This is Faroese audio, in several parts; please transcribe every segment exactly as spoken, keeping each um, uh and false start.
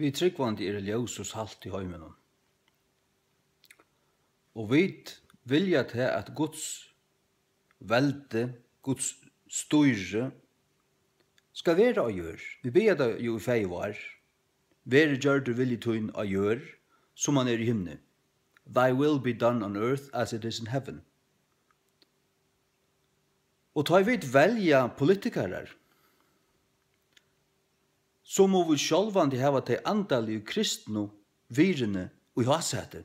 Vi tryggvandi er ljós og salt i heiminum. Og vi vilja til at Guds velde, Guds styre, skal være å gjøre. Vi ber det jo i fei var. Være gjør du vilje tøyn å gjøre, som han er i himne. Thy will be done on earth as it is in heaven. Og ta vi velja politikere, så må vi sjálvandi hava til andalige kristne virene og i hasete.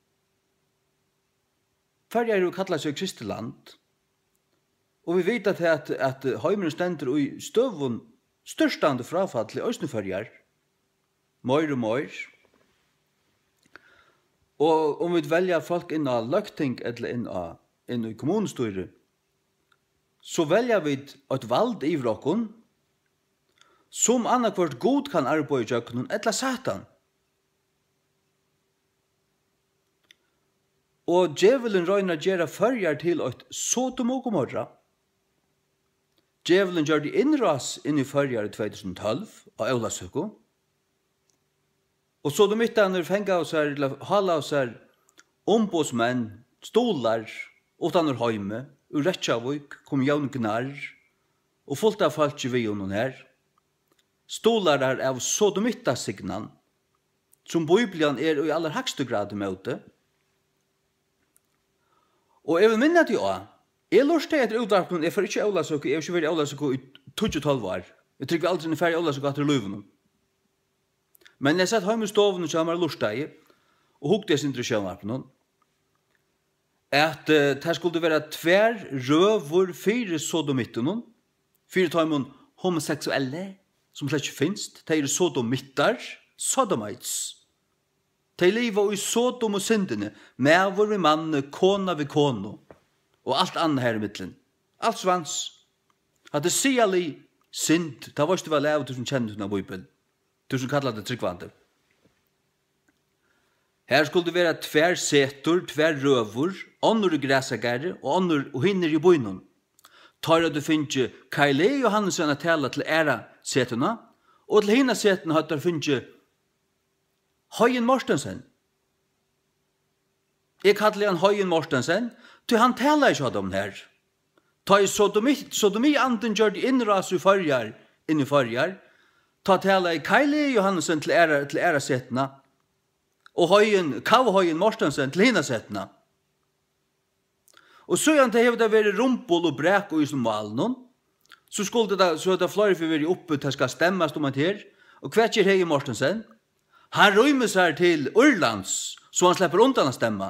Færja er jo kallar seg kristeland, og vi vet at, at, at heimeren stender i støvun størstande frafall til Østnefærjar, mer og mer. Og om vi velger folk inn av løgting eller inn, av, inn i kommunestyret, så velger vi et valg i vrokken, som annakvart god kan arbeide i jøkken, eller satan. Og djevelen røyner gjøre førjar til et Sodom og Gomorra. Djevelen gjør de innras inn i førjar i tjuetusen tolv av Eulasøko. Og sodomittaner fenga av seg, eller hala av seg, ombudsmenn, stolar, utanur heime, ur Rettjavik, kom jaun gnarr, og fullt av folk i vi noen her. Stolar er av sodomittasignan, som Bibelen er i aller høgste grad med det. Og jeg vil minne til å, jeg lort til etter utvarpen, jeg får ikke Eulasøko, jeg har ikke vært i Eulasøko i tjue-tolv år. Jeg trykker aldri en ferdig Eulasøko etter løyvene. Men jeg satt hjemme i stoven og så har jeg lort til, og hukte jeg sin til sjøvarpen, at uh, det skulle være tver røver fire sodomittene, fire tøymon homoseksuelle, som slett ikke finnes, det er sodomittar, sodomites. De lever i sodom og syndene, mever ved mann, kona ved kono, og alt annet her i middelen. Alt svans. At det sier li synd, det var ikke vel av du som kjenner av Bibelen, du som kallar det tryggvande. Her skulle det være tver setor, tver røver, ånder i græsagare, og ånder og hinner i bøynen. Tar at du finner Kaile Johannesson at tala til æra setuna, og til hinna setuna har du finner Høyen Mortensen. Jeg kallar han Høyen Mortensen, til han talar ikke om her. Ta i sodomi, sodomi anden gjør de innras i farjar, inn i farjar, ta tala i Kaile Johannesson til æra, til æra setuna, og Høyen, Kav Høyen Mortensen til hinna setuna. Og så gjerne det hever det vært rumpel og brek og i som valen, så skulle det, så det flere for å være oppe til skal stemmes om at her, og hva er Høyen Mortensen? Han røymer seg til Irlands, så han slipper undan å stemme.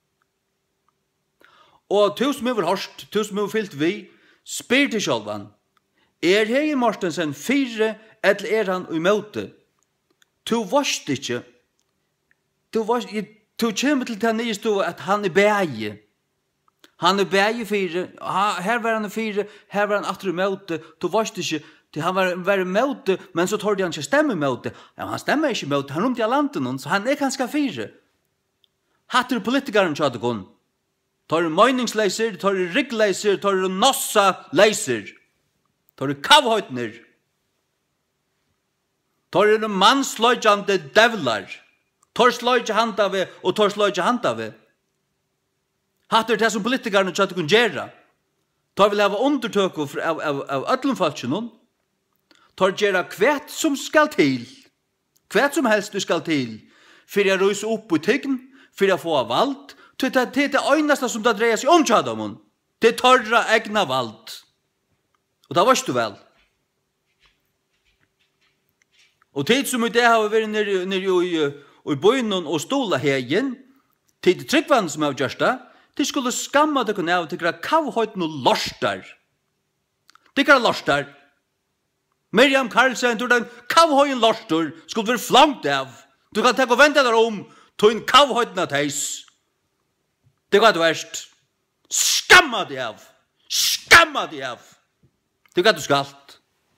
Og to som er hørst, to som er fyllt vi, spyr til sjølvan, er Høyen Mortensen fire, eller er han i møte? To varst ikke, to varst, to kommer til den nye stå at han er bæge. Han er bæge fire, her var han fire, her var han atre i møte, to varst ikke, han var, var i møte, men så torde han ikke stemme i møte. Ja, han stemmer ikke i møte, han rundt i landet, så han er ganske fire. Hatter politikeren tjade kun. Tar meningsleiser, tar ryggleiser, tar nossa leiser, tar kavhøytner, tar mannsløgjande devlar, tar sløgje handave og tar sløgje handave. Hatter det som politikeren tjade kun gjerra. Tar vil hava undertøk av, av, av, av ødlomfalskjennom, tar gjerra kvært som skal til, kvært som helst du skal til, for jeg røyser opp i tyggen, for jeg får valgt, til det er det øyneste som det dreier seg om tjadamon, det er torra egna valgt. Og da varst du vel. Og tid som i det har vært nere, nere i, i bøynen og stola hegen, tid tryggvann som har gjørst det, de skulle skamma det kunne av til å kavhøyten og lorstar. Det kan lorstar. Miriam Karlsen, du er den kavhøyen lorstor, skulle være flangt av. Du kan tenke og vente deg om, til en kavhøyten av teis. Det var det verst. Skamma deg av. Skamma deg av. Det var det du skalt.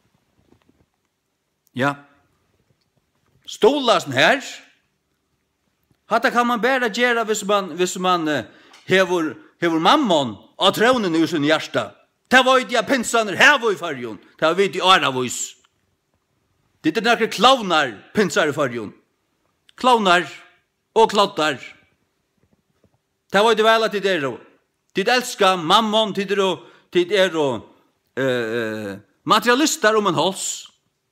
Ja. Stolasen her, hatta kan man bare gjøre hvis man, hvis man uh, hever, hever mammon av tronen i sin hjärsta. Det var ikke pinsaner her var i fargen. Det var ikke i Aravus. Det är några clownar pinsar i förrjon. Clownar och klottar. Det var det väl att det är då. Det älskar mammon, det är då, det är då eh, materialister om en hals.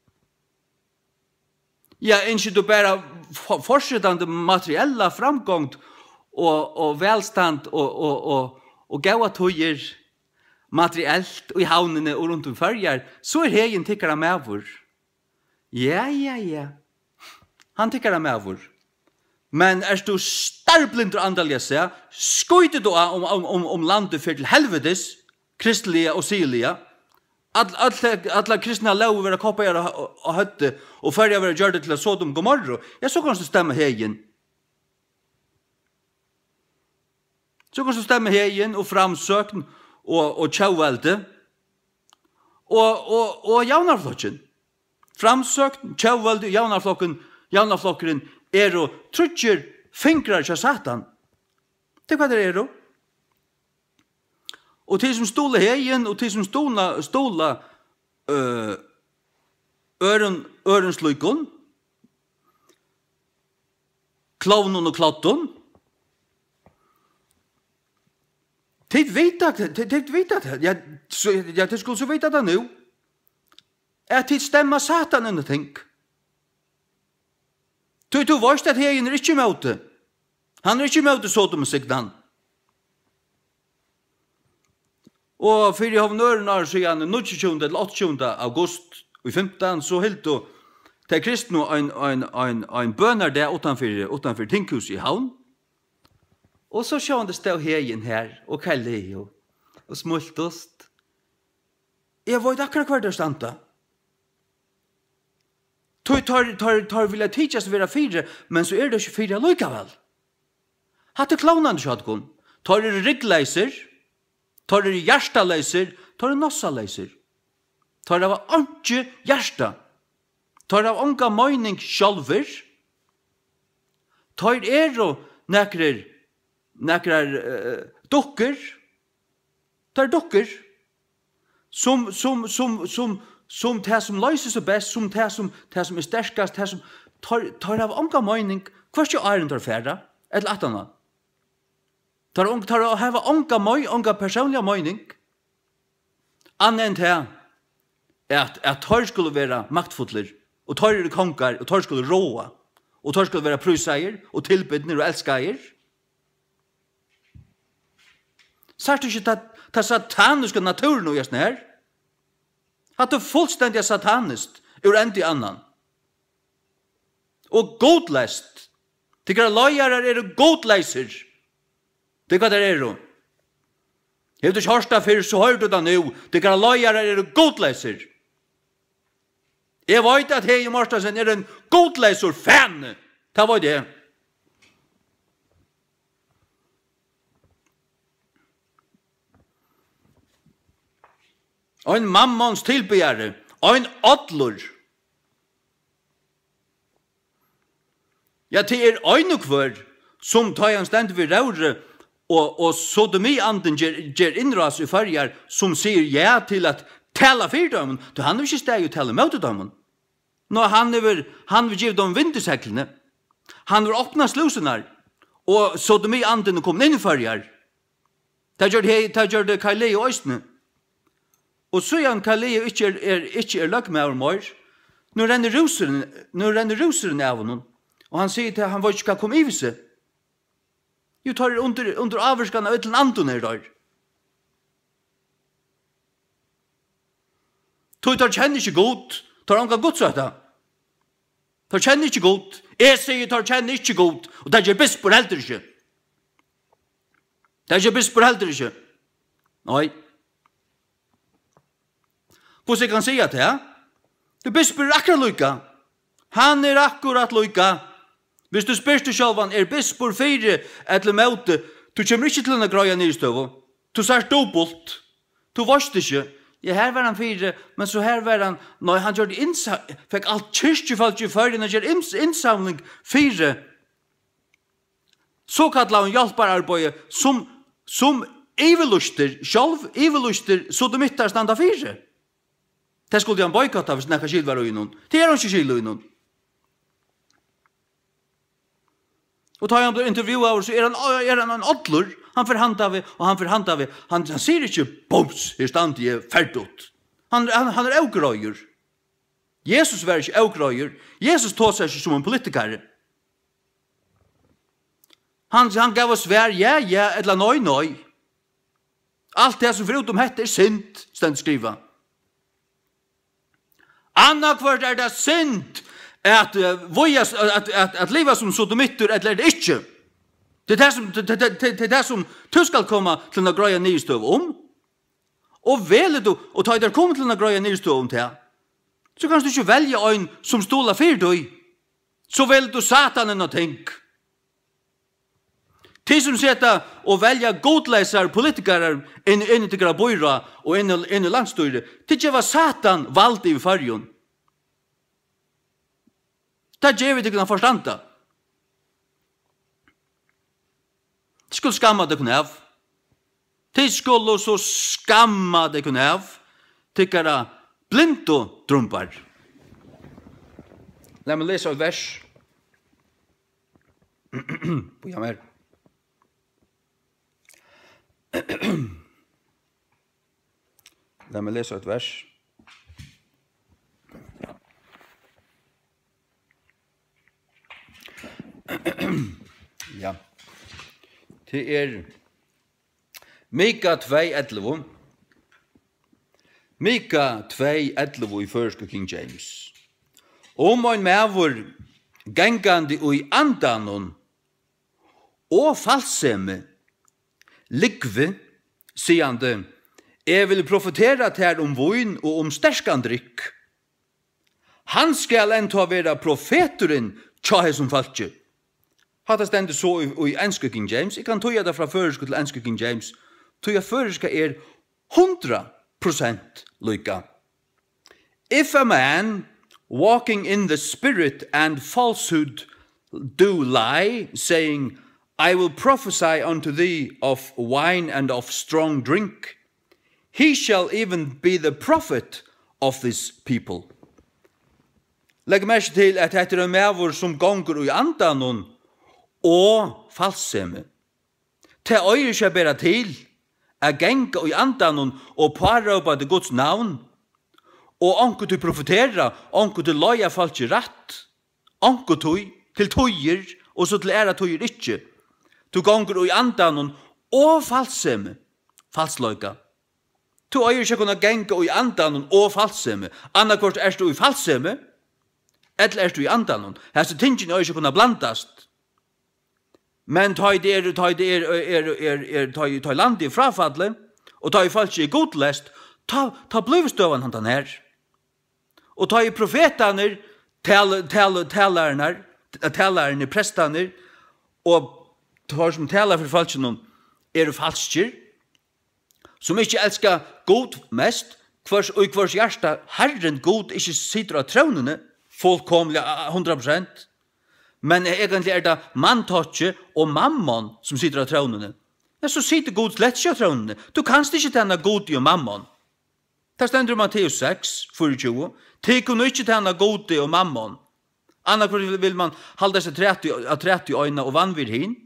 Ja, inte du bara fortsättande materiella framgång och, och välstand och, och, och, och gaua tojer materiellt och i havnene och runt om färger, så är hegen tyckare med vår. Ja, ja, ja. Han tycker med vår. Men är du starblind och andaliga sig, skojte du om, om, om, om landet för till helvetes, kristliga och siliga, alla, alla kristna lov vara koppar och, och hötte och färdiga vara gjort det till Sodom Gomorra. Jag så kan du stämma hegen. Så kan du stämma hegen och framsökn och, och tjauvalde och, och, och jaunarflokken. Framsökn, tjauvalde och jaunarflokken, jaunarflokken er og trutjer fingrar til Satan. Det er hva det er då. Og til som stola hegen, og til som stola, stola uh, øren, ørensløykon, klovnen og klotten, det vet at, det, det vet at, ja, så, ja, det skulle så vite det nu, at det stemmer Satan under ting. Du, du varst at hegen er ikke med det. Han er ikke med det Sodom og Sigdan. Og for jeg har nøren år siden, tjuende eller åttende august og femten, så helt du til kristne en, en, en, en bønner der utenfor, utenfor tinghus i havn. Og så sjå han det stod hegen her, og kalle og, og smultost. Jeg vet akkurat hva det er stand da. Tar, tar, tar, tar vilja tidsas vera fire, men så er det ikke fire likevel. Hatte klaunande kjadgon. Tar er ryggleiser, tar er hjertaleiser, tar er nossaleiser. Tar er av anke hjerta. Tar av anka møyning sjálfur. Tar er og nekrer, nekrer uh, dokker. Tar dokker. Som, som, som, som, som det som løser seg best, som det som, det som er sterkast, det som tar, tar av anka møyning, hva er ikke æren tar færda, eller at annet. Tar, tar av hava anka møy, anka personliga møyning, annet enn det, at, at tar skulle være maktfotler, og tar er konger, og tar skulle råa, og tar skulle være prøyseier, og tilbydner og elskeier. Så er det ikke ta sataniske naturen og gjerne her, at det er fullstendig satanist ur endi annan. Og godlest. Det er løyere er godleiser. Det er hva det er. Hvis du ikke hørst det før, så hører du det nå. Det er løyere er godleiser. Jeg vet at Hei Marstensen er en godleiser fan. Det var det. Og en mammons tilbegjerre, og en adlor. Ja, det er øynekvør, som tar han stendt ved røyre, og, og sodomi-anden gjør innras i farger, som sier ja til at tala fyrdømmen, då han vil ikke steg og tala møtedømmen. Nå han vil, han vil give dem vinduseklene, han vil åpne slusene, og sodomi-anden kom inn i farger. Det gjør det, det gjør det Kalle i Østene. Og så er han Kaleo ikke er, er, ikke er løk med mor. Nå renner ruseren, nå renner ruseren av honom. Og han sier til han var ikke skal komme i seg. Jo, tar det under, under avvarskan av et eller annet her der. Tog tar kjenner ikke godt. Tar han kan godt sagt det. Tar kjenner ikke godt. Jeg sier tar kjenner ikke godt. Og det er ikke bisper heller ikke. Det er ikke bisper heller ikke. Nei. Hvor jeg kan si at det, ja? Du bisper akkurat lykka. Han er akkurat lykka. Hvis du spørste sjálvan, er bisper fire eller møte, du kommer ikke til en grøya nyrstøv. Du sier dobbelt. Du varst ikke. Ja, her var han fire, men så her var han, når han gjør det innsamling, fikk alt kyrkjefalt i førre, han gjør innsamling fire. Så kallar han hjelpararbeid som, som iveluster, sjálv iveluster, så du mittar standa fire. Det skulle han boykotta hvis nekka skil var ui noen. Det er han ikke skil ui noen. Og tar han blir intervjuet, så er han, er han en odlur. Han forhandler vi, og han forhandler vi. Han, han sier ikke boms, her stand jeg ferdig. Han, han, han er augrøyer. Jesus var ikke augrøyer. Jesus tog seg ikke som en politiker. Han, han gav oss vær, ja, ja, eller nøy, nøy. Alt det som förutom hette er synd, stendt skriva. Anna kvart er det synd at, uh, at, at, at liva som sodomitter, eller er det ikke. Det er det som, det, det, det, det, det som du skal komme til å grøye nyrstøv om. Og vel du, og ta der kommer til å grøye nyrstøv om det, så kan du ikke velge en som stoler for deg. Så vel du satanen og tenk. De som sitter og velger godleiser politikere inn, inn til grabøyra og inn, inn i landstyret, det ikke var satan valgt i fargen. Det gjør vi til å forstande. De skulle skamma det kunne av. De skulle så skamma det kunne av. Tykkere blind og drumper. La meg lese et vers. På jammer. La meg lese et vers. Ja. Det er Mika to elleve. Mika to elleve i første King James. Om ein mævur gangandi og i andanon og falseme likve, siande, jeg vil profetera til om voin og om sterskandrykk. Han skal enta være profeteren tja som falskje. Hatta stendur så i, i enske King James. Jeg kan tøya det fra føreske til enske King James. Tøya føreske er hundra prosent lykka. If a man walking in the spirit and falsehood do lie, saying, I will prophesy unto thee of wine and of strong drink, he shall even be the prophet of this people. Legg merke til at etter en mævur som gonger i andanon og falseme. Te øyre seg bera til a genga i andanon og parrøpa til Guds navn, og anko til profetera, anko til loja falskje ratt, anko til til tøyer, og så til æra tøyer ikkje. Du gonger i andanon og falseme, falsløyga. Du øyre seg kunna genga i andanon og falseme. Annakvart er du i falseme, eller er du i andanon. Hese tingene øyre seg kunna blandast. Men ta i det ta i det er er er er ta i ta i land i frafallet og ta i falske godlest, ta ta blivstøvan han her. Og ta i profetaner, tal tal talarnar, talarne prestaner og tar som talar for falske noen er falsker. Som ikke elskar god mest, kvars og kvars hjärsta Herren god ikke sitter av tronene fullkomlig hundra prosent. Men egentlig er det mantotje og mammon som sitter av tronene. Ja, så sitter god slett ikke av tronene. Du kanst ikke tjene god i og mammon. Det stender i Matteus seks, tjuefire. Det kunne ikke tjene god i og mammon. Annars vil man halda seg av tretti øyne og vanvir hin.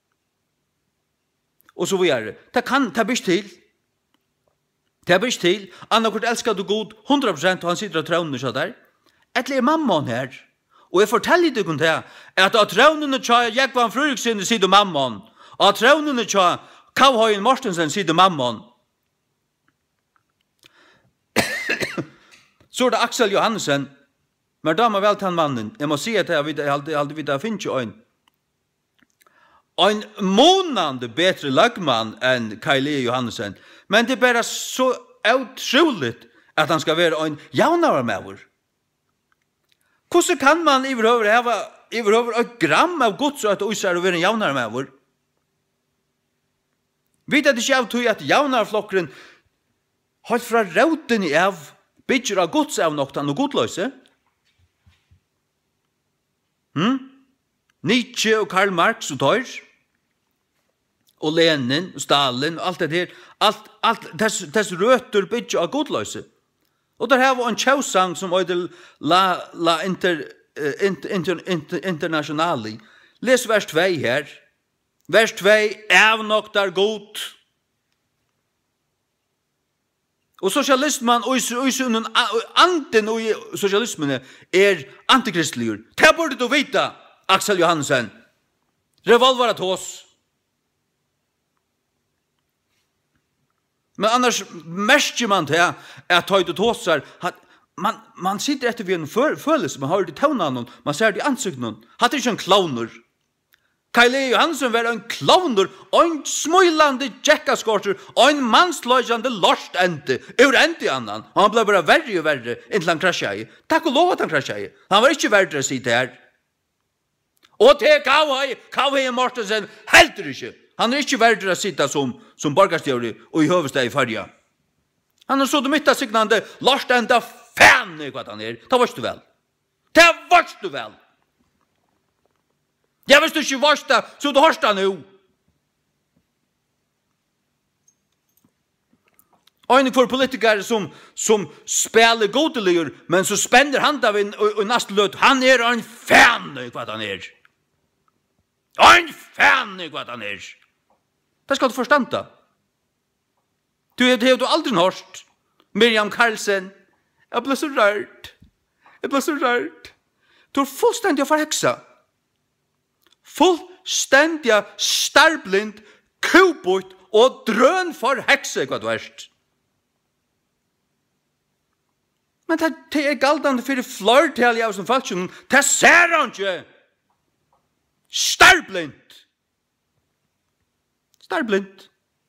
Og så vi er det. Det kan, det blir til. Det blir til. Annars elskar du god hundra prosent og han sitter av tronene så der. Eller er mammon her? Og jeg forteller deg om det, at av trånene tja Jekvan Fruriksen sier mammon, og av trånene tja Kavhøyen Mortensen sier mammon. Så er det Axel Johansen, men da må vel ta mannen, jeg må si at jeg aldri, aldri vidt jeg finner ikke en, en månande bedre lagmann enn Kaili Johansen, men det er bare så utroligt at han skal være en jaunare med. Hvordan kan man iverhøver hava iverhøver et gram av gods og at oisar og være en javnare med vår? Vet at det ikke av tog at javnareflokkeren har fra rauten i av bygger av gods av noktan og godløse? Hm? Nietzsche og Karl Marx og Tøyr og Lenin og Stalin og alt det her, alt, alt, dess, dess røter bygger av godløse. Och där har vi en tjåsang som heter La, la inter, uh, inter, inter, inter, Internationali. Les vers två här. Vers två, är noktar god. Och socialismen och isunen anten och socialismen är antikristlig. Det borde du veta, Axel Johansen. Revolvera till oss. Men annars märker man det att ta ut tåsar att man man sitter efter vid en för, følelse, man har det tåna någon, man ser det i ansikten. Hade inte en clowner. Kyle Johansson var en clowner, en smilande jackaskotcher, en manslöjande lost ente, ur ente annan. Han blev bara värre och värre innan han kraschade. Tack och lov att han kraschade. Han var inte värre att sitta här. Och det K H Mortensen helt inte. Han är inte värre att sitta som, som borgarstjärre och i huvudstad i färja. Han har så det mitta signande, lost ente fan i vad han är. Det varst du väl. Det varst du väl. Jag visste inte varst det, så du hörst det nu. Ein för politiker som som spelar godeligur men så spänner han av en och nästa löt han är en fan i vad han är. En fan i vad han är. Det ska du förstå. Du det har du aldrig hört. Miriam Karlsen. Jag blir så rörd. Jag blir så rörd. Du är fullständigt förhäxa. Fullständigt starblind, kubot och drön förhäxa vad du är. Men det, det är galdande för flörtel av som falskjön. Det ser han inte. Starblind. Starblind.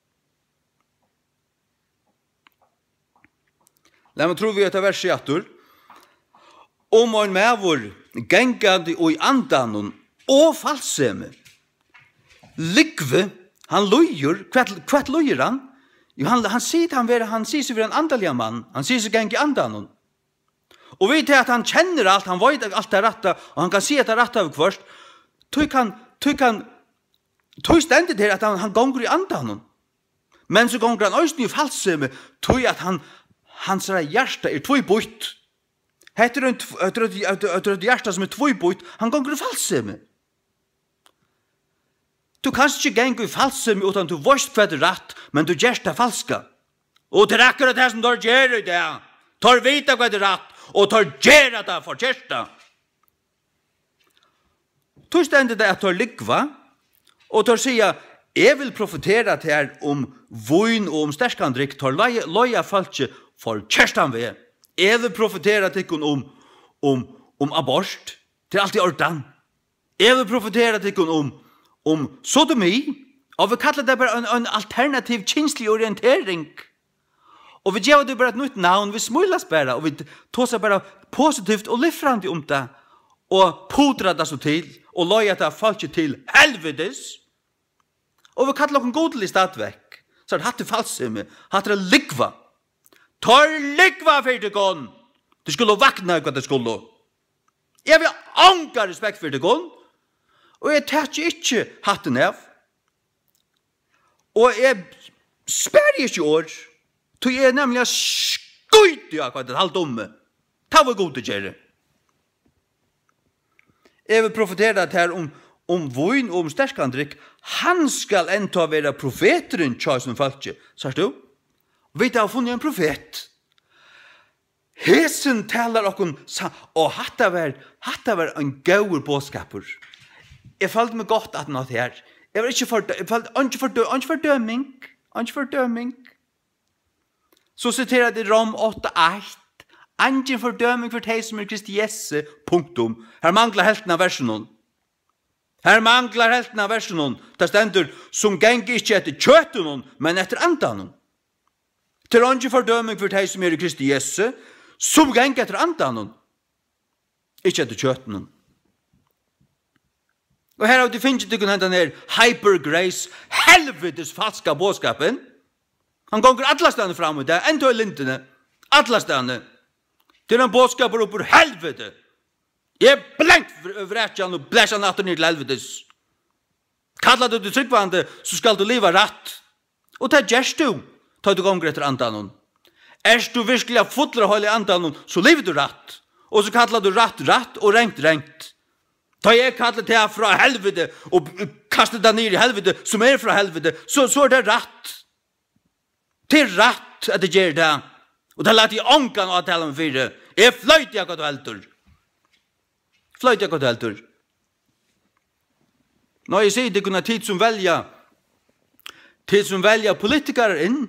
Låt mig tro vi att det vers i attor. Om en mävor gängande och i andan och falseme. Likve, han lojer. Kvart lojer han? Jo, han, han säger han vara, han säger sig vara en andaliga man. Han säger sig gäng i andan. Och vet att han känner allt, han vet allt det rätta och han kan se att det rätta av först. Tog kan tog kan tog ständigt det att han han gånger i andan. Men så gånger han ösn i falseme, tog att han hans hjärta är två bort. Heter det heter det hjärta som är två bort, han gånger i falseme. Du kan inte gänga i falseme utan du vet vad det är rätt, men du gör det falska. Och det räcker att det som du gör i det. Tar vita vad det är rätt. Och tar gera det för kärsta. Tog ständigt det att tar likva. Och tar säga, jag vill profetera till er om vin och om stärskandrik. Tar loja falske för kärstan vi. Jag vill profetera till er om, om, om abort. Det är alltid ordan. Jag vill profetera till er om, om sodomi. Och vi kallar det bara en, en alternativ kinslig orientering. Och vi ger det bara ett nytt namn, vi smulas bara och vi tar bara positivt och livfrande om det och pudrar det så till och lojar det falskt till helvetes. Och vi kallar någon godlig stadväck. Så det hade falskt hade det likva. Tar likva för det gång. Det skulle vakna vad det skulle. Jag vill anka respekt för det gång. Och jag tar inte hatten av. Och jag spär inte år. Du är nämligen skojt jag vad det halvt om. Ta var god det gör. Jag vill profetera det här om om vin och om stärskandrik. Han skall ändå vara profeteren Charles Falche. Sa du? Vet jag har funnit en profet. Hesen talar och hon sa och hatta var hatta var en goer båskapur. Jag falt mig gott att något här. Jag var inte för jag falt inte för inte för döming, inte för döming. Så citerar det Rom åtta ett. Ingen fördöming för dig som är Kristi Jesu. Punktum. Här manglar hälften av versen. Här manglar hälften av versen. Det ständer som gänger inte efter köten, men efter andan. Till ingen fördöming för dig som är Kristi Jesu. Som gänger efter andan. Inte efter köten. Och här har du finnet dig den här hypergrace, helvetes falska bådskapen. Han gånger alla stande fram med det, ändå i lintene. Alla stande. Det är en bådskap upp ur helvete. Jag är blankt över rättjan och bläsa natten ner till helvetes. Kallar du det tryggvande så skall du leva rätt. Och det görs du. Tar du gånger efter andan. Er du virkelig fotler høylig andan, så lever du rett. Og så kallar du rett rett og rengt rengt. Ta jeg kallar det fra helvete og kastar det ned i helvete som er fra helvete, så, så er det rett. Det er rett at det gjør det. Og det lät jeg ångan å tale om fire. Jeg fløyt jeg godt helter. Fløyt jeg godt helter. Nå jeg sier det kunne tid som velja tid som velja politikere inn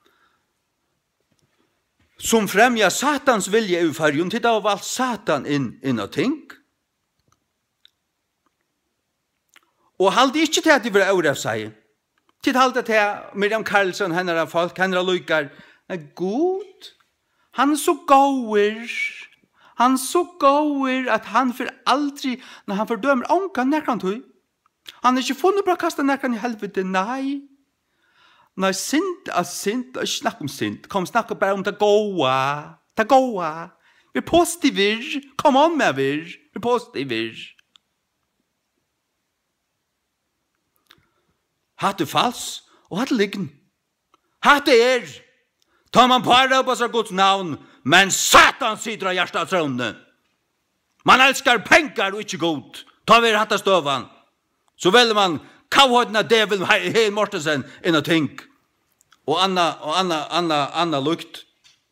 som fremja satans vilje i fargen, til da har valgt satan inn, inn og ting. Og halde ikke til at de vil øre seg. Til halde til Miriam Karlsson, henne er folk, henne er lykker. Er god. Han er så gåer. Han er så gåer at han for aldri, når han fordømer ånka, nærkan tog. Han er ikke funnet på å kaste nærkan i helvete, nei. Nei, sint er sint, og ikke snakk om sint. Kom, snakk bare om det gåa. Det gåa. Vi er positiver. Kom on med vir. Vi er positiver. Hatt er fals, og hatt er liggen. Hatt er. Tar man bare opp av Guds navn, men Satan sitter av hjertet av trådene. Man elskar penger og ikke god. Tar vi hatt av støvan. Så velger man kavhøyden av djevelen Heil Mortensen inn og ting. Og Anna, og Anna, Anna, Anna lukt.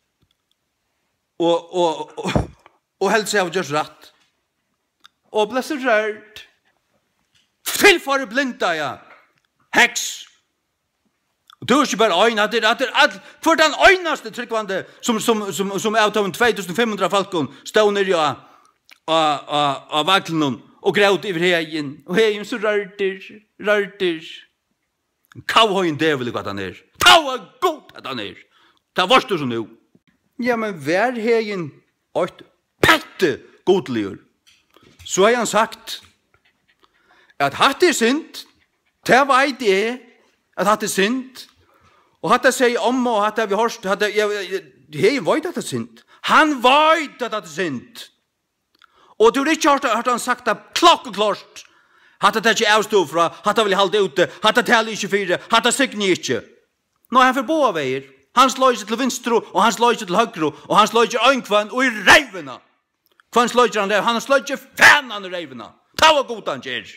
Og, og, og, og helst jeg har gjort rett. Og ble så rørt. Til for blinda, ja. Heks. Du er ikke bare øyne, at det er alt, for den øyneste tryggvande som, som, som, som er av två tusen fem hundra falkon stod nere av, av, av, av vaklen og gråt over hegen. Og hegen så rørter, rørter. Kavhøyen djevel hva han er. Ta var god at han er. Ta varst du som nu. Ja, men vær hegen et pette godligur. Så har han sagt at hatt er sint, det veit jeg at hatt er sint, og hatt er seg om og hatt er vi hørst, hatt er, hegen veit at det er sint. Han veit at det er sint. Og du har ikke hørt at han sagt det klokkeklart. Hatt det ikke avstå fra, hatt det vil halde ute, hatt det tale ikke fire, hatt det signe ikke. Nå er han for boa veier. Han slår ikke til vinstro, og han slår ikke til høyre, og han slår ikke øynkvann, og i reivena. Kvann slår ikke han der, han slår ikke fanen i reivena. Ta var god han gjør.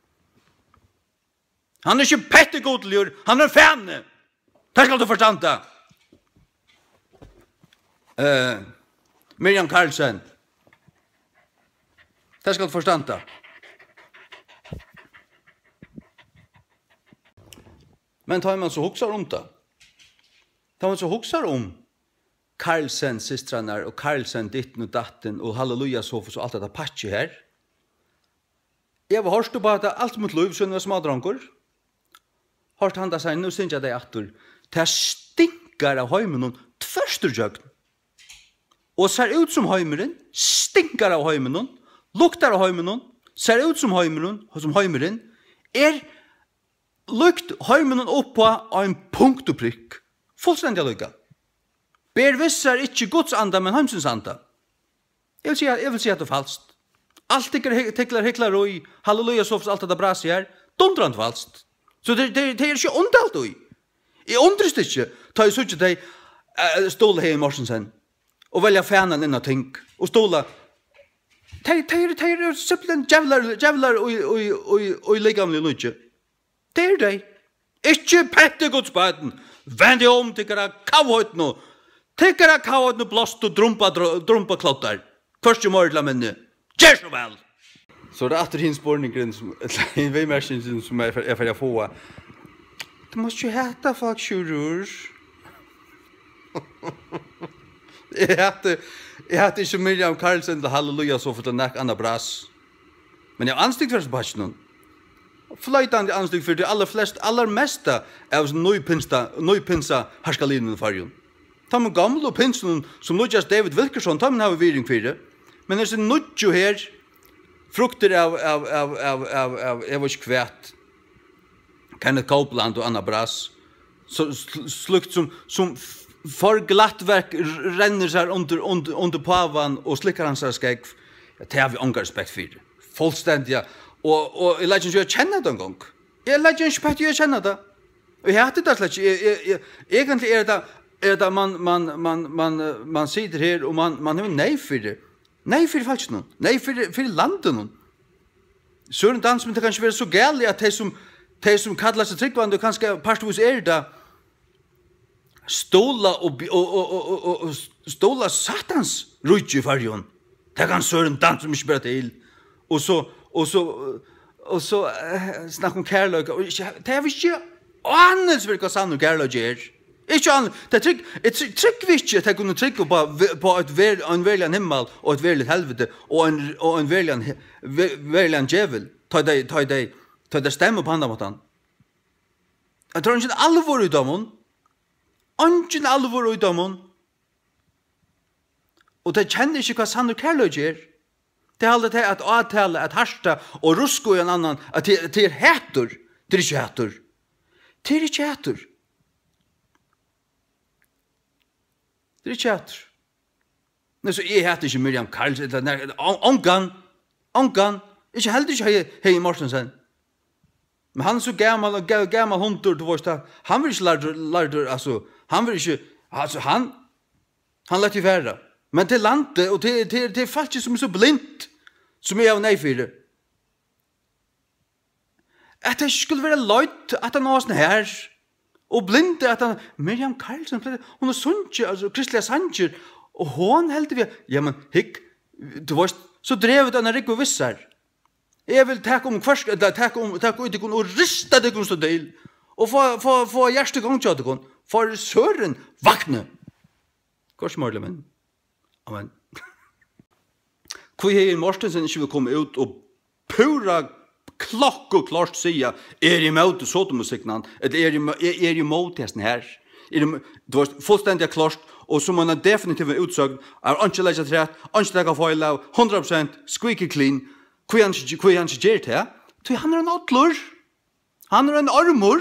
Han er ikke pettegodelig, han er fane. Det skal du forstanda. Uh, Miriam Karlsson. Det skal du forstanda. Men tar man så huxar om det. Tar man så huxar om Karlsson, systrarna och Karlsson, ditten och datten och halleluja sofus och allt detta patche här. Jag har hört på att allt mot lov så var smadranker. Hört han där säga, nu syns jag dig attor. Det stinkar av höjmen tvärsturjögn. Och ser ut som höjmeren, stinkar av höjmen, luktar av höjmen, ser ut som höjmen, som höjmeren, är lukt höjmen upp på en punkt och prick. Fullständigt lukka. Ber vissar inte Guds anda, men heimsins anda. Jag vill säga, jag vill säga att det är falskt. Allt teklar heklar och i halleluja sofs allt det bra sig här. Dundrand falskt. Så det, det, det är inte ondalt och i. Jag undrast inte. Ta i sutt dig uh, ståla här i morsensen. Och välja fanen in och tänk. Och ståla. Det är simpelthen djävlar, djävlar och, och, och, och i ligamlig lutje. Det är det. Ikke pette godsbaden. Vänd dig om till era kavhøyt nu. Till era kavhøyt nu blåst och drumpa, drumpa klottar. Först i morgon men gör så väl. Så det är efter hin spårningen som vi märker som är för, för att få. Du måste ju heta folk tjurur. Jag hade jag hade inte Miriam Karlsson till halleluja så för den näck andra bras. Men jag anstick för så någon. Flöjtande anstick för det allra flest allra mesta av nypinsta nypinsa harskalinen i fargen. Ta med gamla pinsen som nu just David Wilkerson ta med har viring för det. Men det är en nutjo här frukter av av av av av av evig kvärt. Kenneth Copeland och Anna Brass så slukt som som för glattverk renner sig under under under pavan och slickar hans skägg. Det har vi ångar respekt för det. Fullständigt och och jag lägger ju känna det en gång. Jag lägger ju inte på att jag känner det. Och jag hade det släck egentligen är det är det man man man man man sitter här och man man har nej för det. Nej för falskt någon. Nej för för landet någon. Så en dans men det kanske vara så gärligt att det som det som kallar sig tryckvande kanske pastorus är det stola och och och och och stola satans rutje farjon. Det kan så en dans som inte bara till. Och så och så och så uh, snacka om kärlek och det är ju annars vill jag säga om kärlek är. Ikke an, det tryck, et tryck visst at jeg kunne trykke på, på et ver, en verlig himmel og et verlig helvete og en, og en verlig, verlig djevel. Ta deg, ta deg, ta deg stemme på andre måten. Jeg tror ikke alvor ut av mun. Ikke alvor ut av mun. Og det kjenner ikke hva sann og kærløy er. Det er aldri til at avtale, at harsta og rusko i en annan, at det er heter. Det er ikke heter. Det er ikke heter. Det er ikke heter. Nei, så jeg heter ikke Miriam Karls, eller Ongan, Ongan, ikke heldig ikke hei i Mortensen. Men han er så gammal, gammal hundur, du vet, han vil ikke lærte, lærte, altså, han vil ikke, altså, han, han lærte i færre. Men til landet, og til, til, til folk som er så blindt, som er av nei for det. At det skulle være løyt, at han var sånn her, og blinde, at han, Miriam Karlsson, hun er sunnkje, altså, kristelige sanger, og hun heldte vi, ja, men, hikk, du vet, så drevet han er ikke vissar. Jeg vil takke om først, eller takke om, takke ut ikon, og rista det kun så del, og få, få, få hjerte gang til det kun, for søren vakne. Kors morlig, men. Amen. Hvor er i Morstensen ikke vil komme ut og pura klokk og klart sier er i måte sotomusiknan, eller er i, er i måte hesten her. Er i, det var fullstendig klart, og så man har definitivt utsøkt, er ikke leget rett, ikke leget feil av, hundre prosent squeaky clean. Hvor er han ikke gjør det? Så han er en åtler. Han er en armor.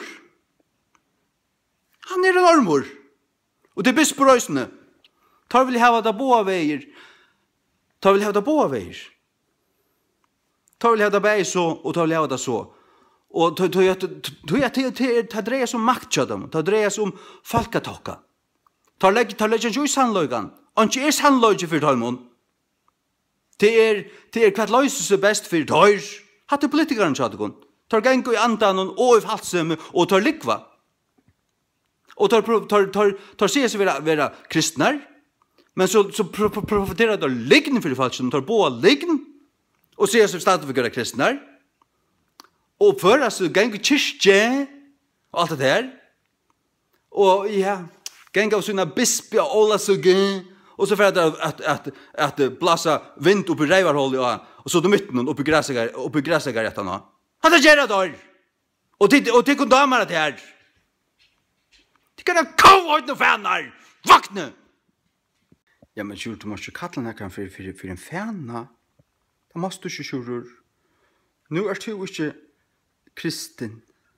Han er en armor. Og det er bisperøysene. Tar vil hava det boa veier. Tar vil hava det boa veier. Tar vil hava det bei så, og tar vil hava det så. Og tar dreier som maktkjødom, tar dreier som falkatokka. Tar legg ikke i sannløygan. Og ikke er sannløyga for talmon. Det er, det er hva løyser seg best for tøyr. Hatt er politikeren kjødom. Tar gengo i andan og i falsem, og tar likva. Og tar, tar, tar, tar sier seg være, være kristner, men så, så profiterer de liggen for falsem, tar boa liggen, og sier seg stadig for å være kristner, og for altså gengo kyrkje, og alt det der, og ja, gengo av sånne bispe og ålasuge, og så for at, at, at, at blasa vind oppi reivarhold, ja, og så de midten oppi græssegar, oppi græssegar etter nå. Han er gjerra der, og til, og til kondamer at her, de kan ha kåhøyt noen fanar, vakne! Ja, men Sjur, du må ikke kalla nekkan for, for, for en fana. Da måst du ikke, Sjurur. Nå er du ikke kristen.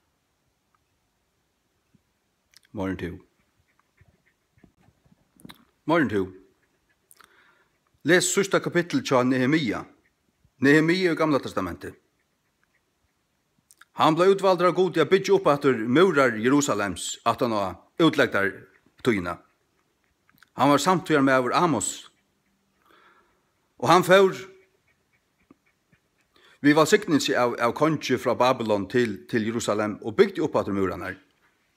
Morgen to. Morgen to. Les sørsta kapittel til Nehemia. Nehemia i Gamla testamentet. Han ble utvalgt av god til å bygge opp etter murar Jerusalems, at han var utleggt der tøyene. Han var samtidig med over Amos. Og han får vi var siknet av, av konge fra Babylon til, til Jerusalem og bygde opp etter murene her.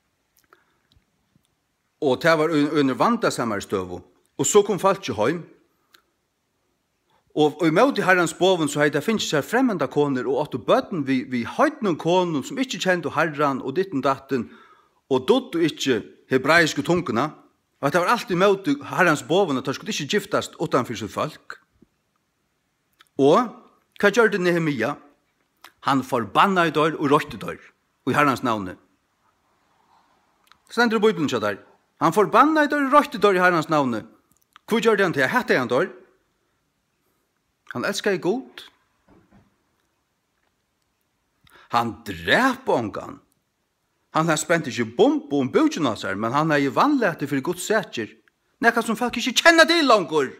Og det var under vandasammere støv. Og så kom folk til hjem. Og, og i møte herrens boven så det finnes seg fremmende koner og åtte bøten vi, vi høyt noen koner som ikke kjente herren og ditten datten og dott og ikke hebraiske tungene. Og det var alltid i møte herrens boven at de skulle ikke giftast utenfor sitt folk. Og hva gjør det Nehemia? Han forbanna i dør og røyte dør og i herrens navne. Stender i Bibelen så der. Han forbanna i dør og røyte dør i herrens navne. Hva gjør det han til? Jeg hette han dør. Han elskar i god. Han drep ångan. Han har spent ikke bomb om bøtjenasser, men han er jo vannlete for Guds sætjer. Nekka som folk ikke kjenner til langer.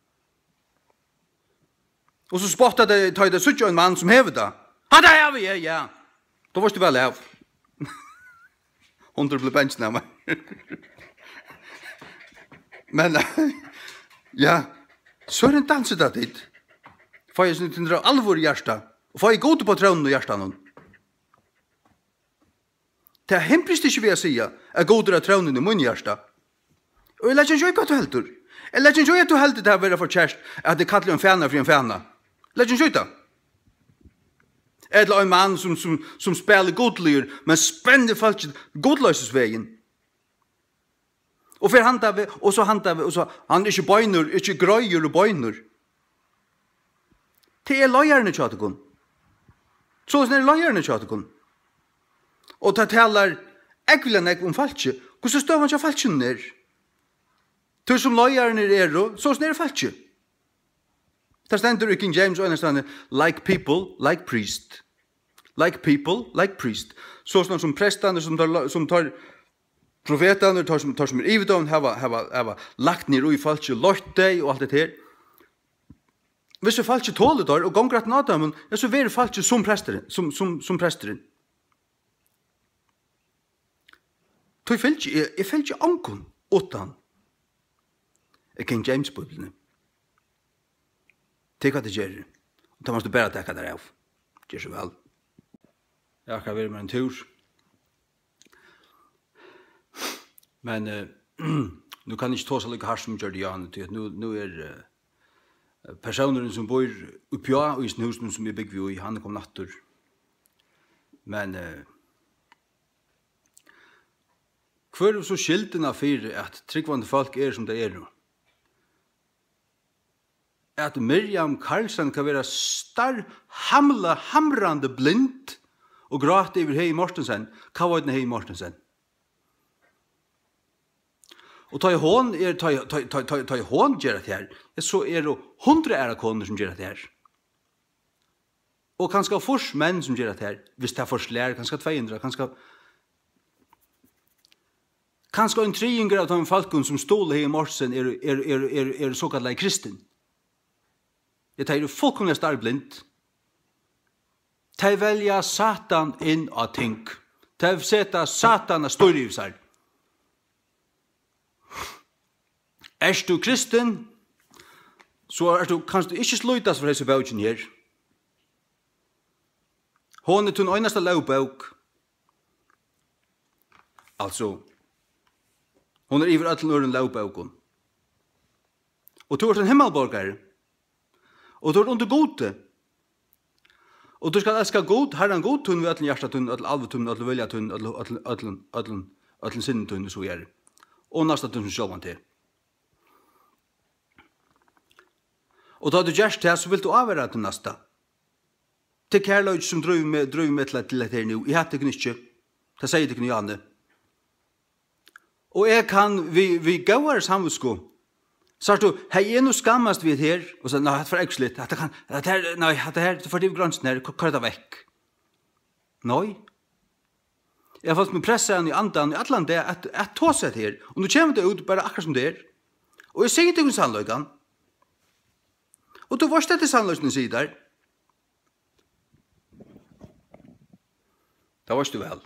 Og så spottet det, tar det suttje en mann som hever det. Han det hever jeg, ja. Da var det vel av. Hundre ble bensjen av meg. Men, ja, så er en danset av dit. Får jeg sånn til alvor i hjertet. Og får jeg god på tronen i hjertet noen. Det er hemprist ikke vil jeg si at god av tronen i mun hjertet. Og jeg lær ikke hva du heldur. Jeg lær ikke hva du heldur det her være for kjærst at det kattler en fjerna for en fjerna. Lær ikke hva Eller en mann som, som, som spiller godlyr, men spennende folk godløsesvegen. Og for han der, og så han der, og så han er ikke bøyner, ikke grøyer og bøyner. Det er løgjerne tjatekon. Så er det løgjerne tjatekon. Og det taler ekvilen ek om falskje. Hvordan stør man ikke falskjen ned? Til som løgjerne er, så er det falskje. Det stender i King James og en stande, like people, like priest. Like people, like priest. Så sånn som prestene som tar, som tar profetene, tar som, tar som er ivedom, hava, hava, hava lagt ned i falskje, lort deg og alt det her. Hvis det falskje tåler der, og gonger at nadamen, ja, så er det falskje som presteren, som, som, som presteren. Så jeg følger ikke, jeg, jeg følger ikke ankon åttan. Jeg King James-bibelen. Tenk hva det gjør. Og da måste du bare tenke der av. Gjør så vel. Jeg kan være med en tur. Men uh, nu kan jeg ikke ta så like hardt som gjør det igjen. Nu, nu er uh, personen som bor oppi og i sin husen som jeg bygger vi i, han er kom natter. Men uh, hva er så skiltene for at tryggvande folk er som det er nå? At Miriam Karlsson kan være starr, hamla, hamrande blind og gråte over Hei Mortensen. Hva var det Hei Mortensen? Og ta i hån, er, ta, ta, ta, ta, ta i hån gjør det her, så er det hundre æra koner som gjør det her. Og kanskje fors menn som gjør det her, hvis det er fors lær, kanskje tvehundra, kanskje kanskje en triinger av de falken som stål Hei Mortensen er, er, er, er, er såkalt like kristen. Det er fullkomlig starblind. De velger Satan inn av ting. De setter Satan av større i seg. Er du kristen, så er du kanskje ikke slutas for disse bøkene her. Hun er til en eneste lovbøk. Altså, hun er iver til en lovbøk. Og du er en himmelborgere. Og du er under gode. Og du skal elska god, herren god tunn, vi ætlen hjertetun, ætlen alvetun, ætlen viljetun, ætlen sinnetun, så er det. Og næsta tunn som sjåvan til. Og da du gjerst det, så vil du avværa til næsta. Til kærløy som drøy med, drøy med til dette her nu, jeg hatt ikke ikke, det sier ikke noe annet. Og jeg kan, vi, vi gauar samvisko, så du, hei er noe skammast vi her, og så, nei, det er for ekslitt, det kan, det her, nei, det her, det er for det gransen her, hva er det vekk? Nei. Jeg har fått med pressa i andan, i atlan det, at jeg tar seg her, og nå kommer det ut bare akkurat som det er, og jeg sier til hos sannløygan, og du varst etter sannløygan sier der, da varst du vel.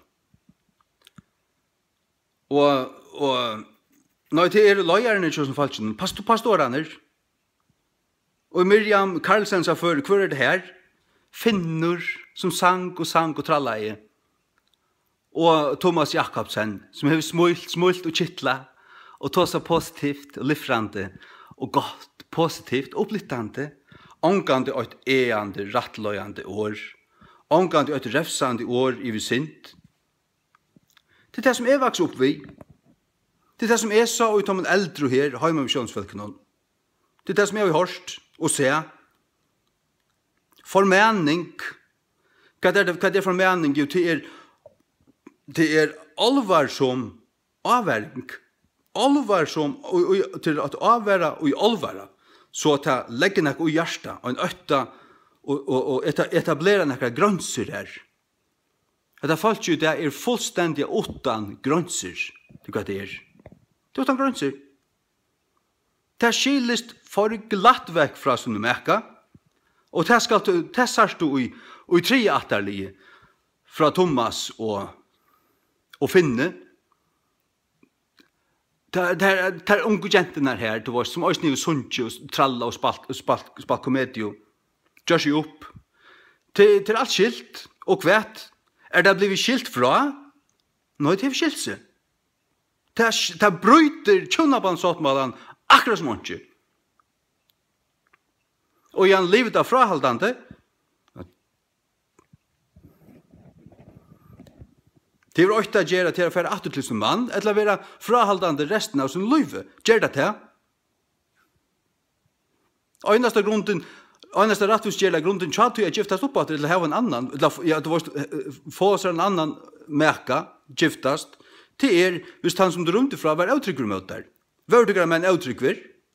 Og, og, Nei, det er løgjerne som falskjen, pastorene. Og Miriam Karlsson sa før, hva er det her? Finnur som sang og sang og tralleie. Og Thomas Jakobsen, som har smult, smult og kittla, og tog seg positivt og liffrande, og godt, positivt, opplittande, omgande og et eande, rattløyande år, omgande og et refsande år i vi sint. Det er det som jeg vokser opp vi. Det er det som jeg sa og om en eldre her, har med misjonsfolkene. Det er det som jeg har hørt og se. Formening. Hva er det, hva er det formening? Jo, det er, det er alvar som avverning. Alvar som, og, og, til at avvære og alvare. Så at jeg legger noe i hjertet, og en øtta, og, og, og etablere noen grønser her. Det er falt jo, det er fullstendig åttan grønser. Det er hva det er. Det er utan grønser. Det er skilist for glatt vekk fra sånne mekka, og det skal du, det sars du i, i tre atterlige fra Thomas og, og Finne. där där där unga genterna här det var som oss nu sunche och tralla och spalt och spalt spalt komedio. Just ju upp. Till till allt skilt och kvärt. Är det blivit skilt fra? Nej, det är skilt sig. Det det bryter tjunabandsottmalan akkurat som inte. Och igen livet av frahaldande. Det är ofta att göra till att föra åter till sin man, eller vara frahaldande resten av sin liv. Gör det till. Einaste grunden, einaste rättvisgärliga grunden tjat till att giftas upp att eller ha en annan, eller ja, det var få sig en annan märka, giftast, till er, hvis han som du runt ifrån var uttryckver mot där. Var tycker man uttryckver?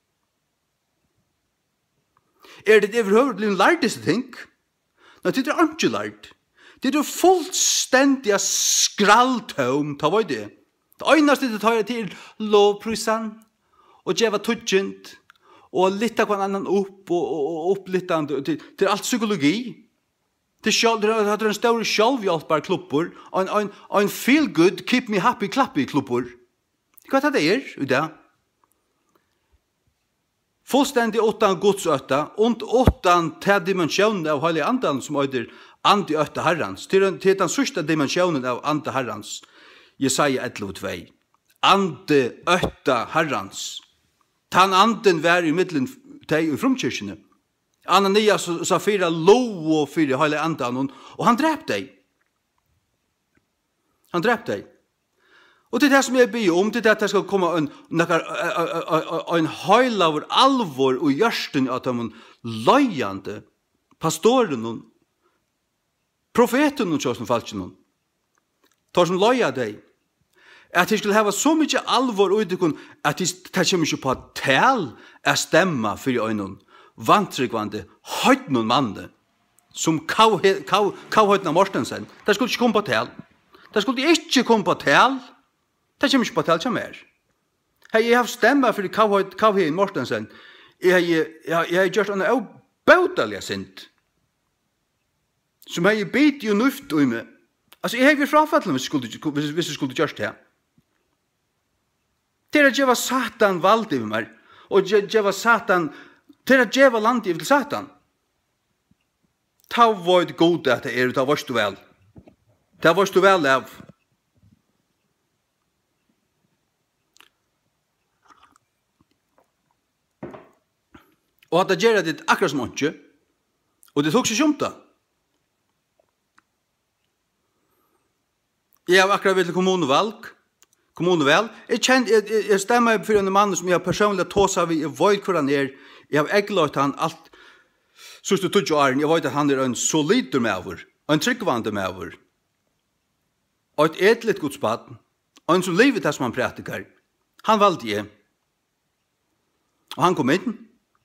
Er det överhuvud blir en lärdes ting? Nå, det er ikke lært. Det er fullstendig skralltøm, ta var det. Det eneste det tar til lovprysan, og djeva tudgjent, og litta hver annan opp, og, og, og opplittande, til, til alt psykologi. Det er en større sjálfhjelpbar klubbor, og en, en, en feel good, keep me happy klappy klubbor. Hva er det er, i det? Fullständigt åttan godsötta och åttan till dimensionen av heliga andan som öder andi ötta herrans. Till, till den sista dimensionen av ande herrans. Jesaja elva två. Ande ötta herrans. Tan anden var i middelen teg i frumkirkene. Ananias sa fyra lov och fyra heliga andan och han dräp dig. Han dräp dig. Och det är det som jag ber om, det är att det ska komma en, en heilavur alvor och hjärsten av de löjande pastoren, profeten och såsom falschen. Tar som löja dig. Att det skulle ha så mycket alvor och utifrån att det tar mycket på att tal är stämma för ögonen. Vantryggvande, höjt någon man som kavhöjtna Mortensen. Det skulle inte komma på tal. Det skulle inte komma på tal. Det kommer ikke på til som er. Jeg har stemmet for Kavhein Mortensen. Jeg har gjort en avbautelig sint. Som jeg bit jo nuft i meg. Altså, jeg har vært frafattelig hvis jeg skulle gjort det. Det er at jeg var satan valgt i meg. Og jeg var satan, det er at jeg var landet i til satan. Ta var det gode at det er, ta varst du vel. Ta varst du vel av. Og at det gjør det akkurat som ikke. Og det tok seg kjomta. Jeg har akkurat vært til kommunevalg. Kommunevalg. Jeg, kjent, jeg, jeg, jeg stemmer for en mann som jeg har personlig tåset av. Jeg vet hvor han er. Jeg har ikke lagt han alt. Sørste tog åren. Jeg vet at han er en solid medver. En tryggvande medver. Og et edlet godspad. Og en som lever til som han praktiker. Han valgte jeg. Og han kom inn.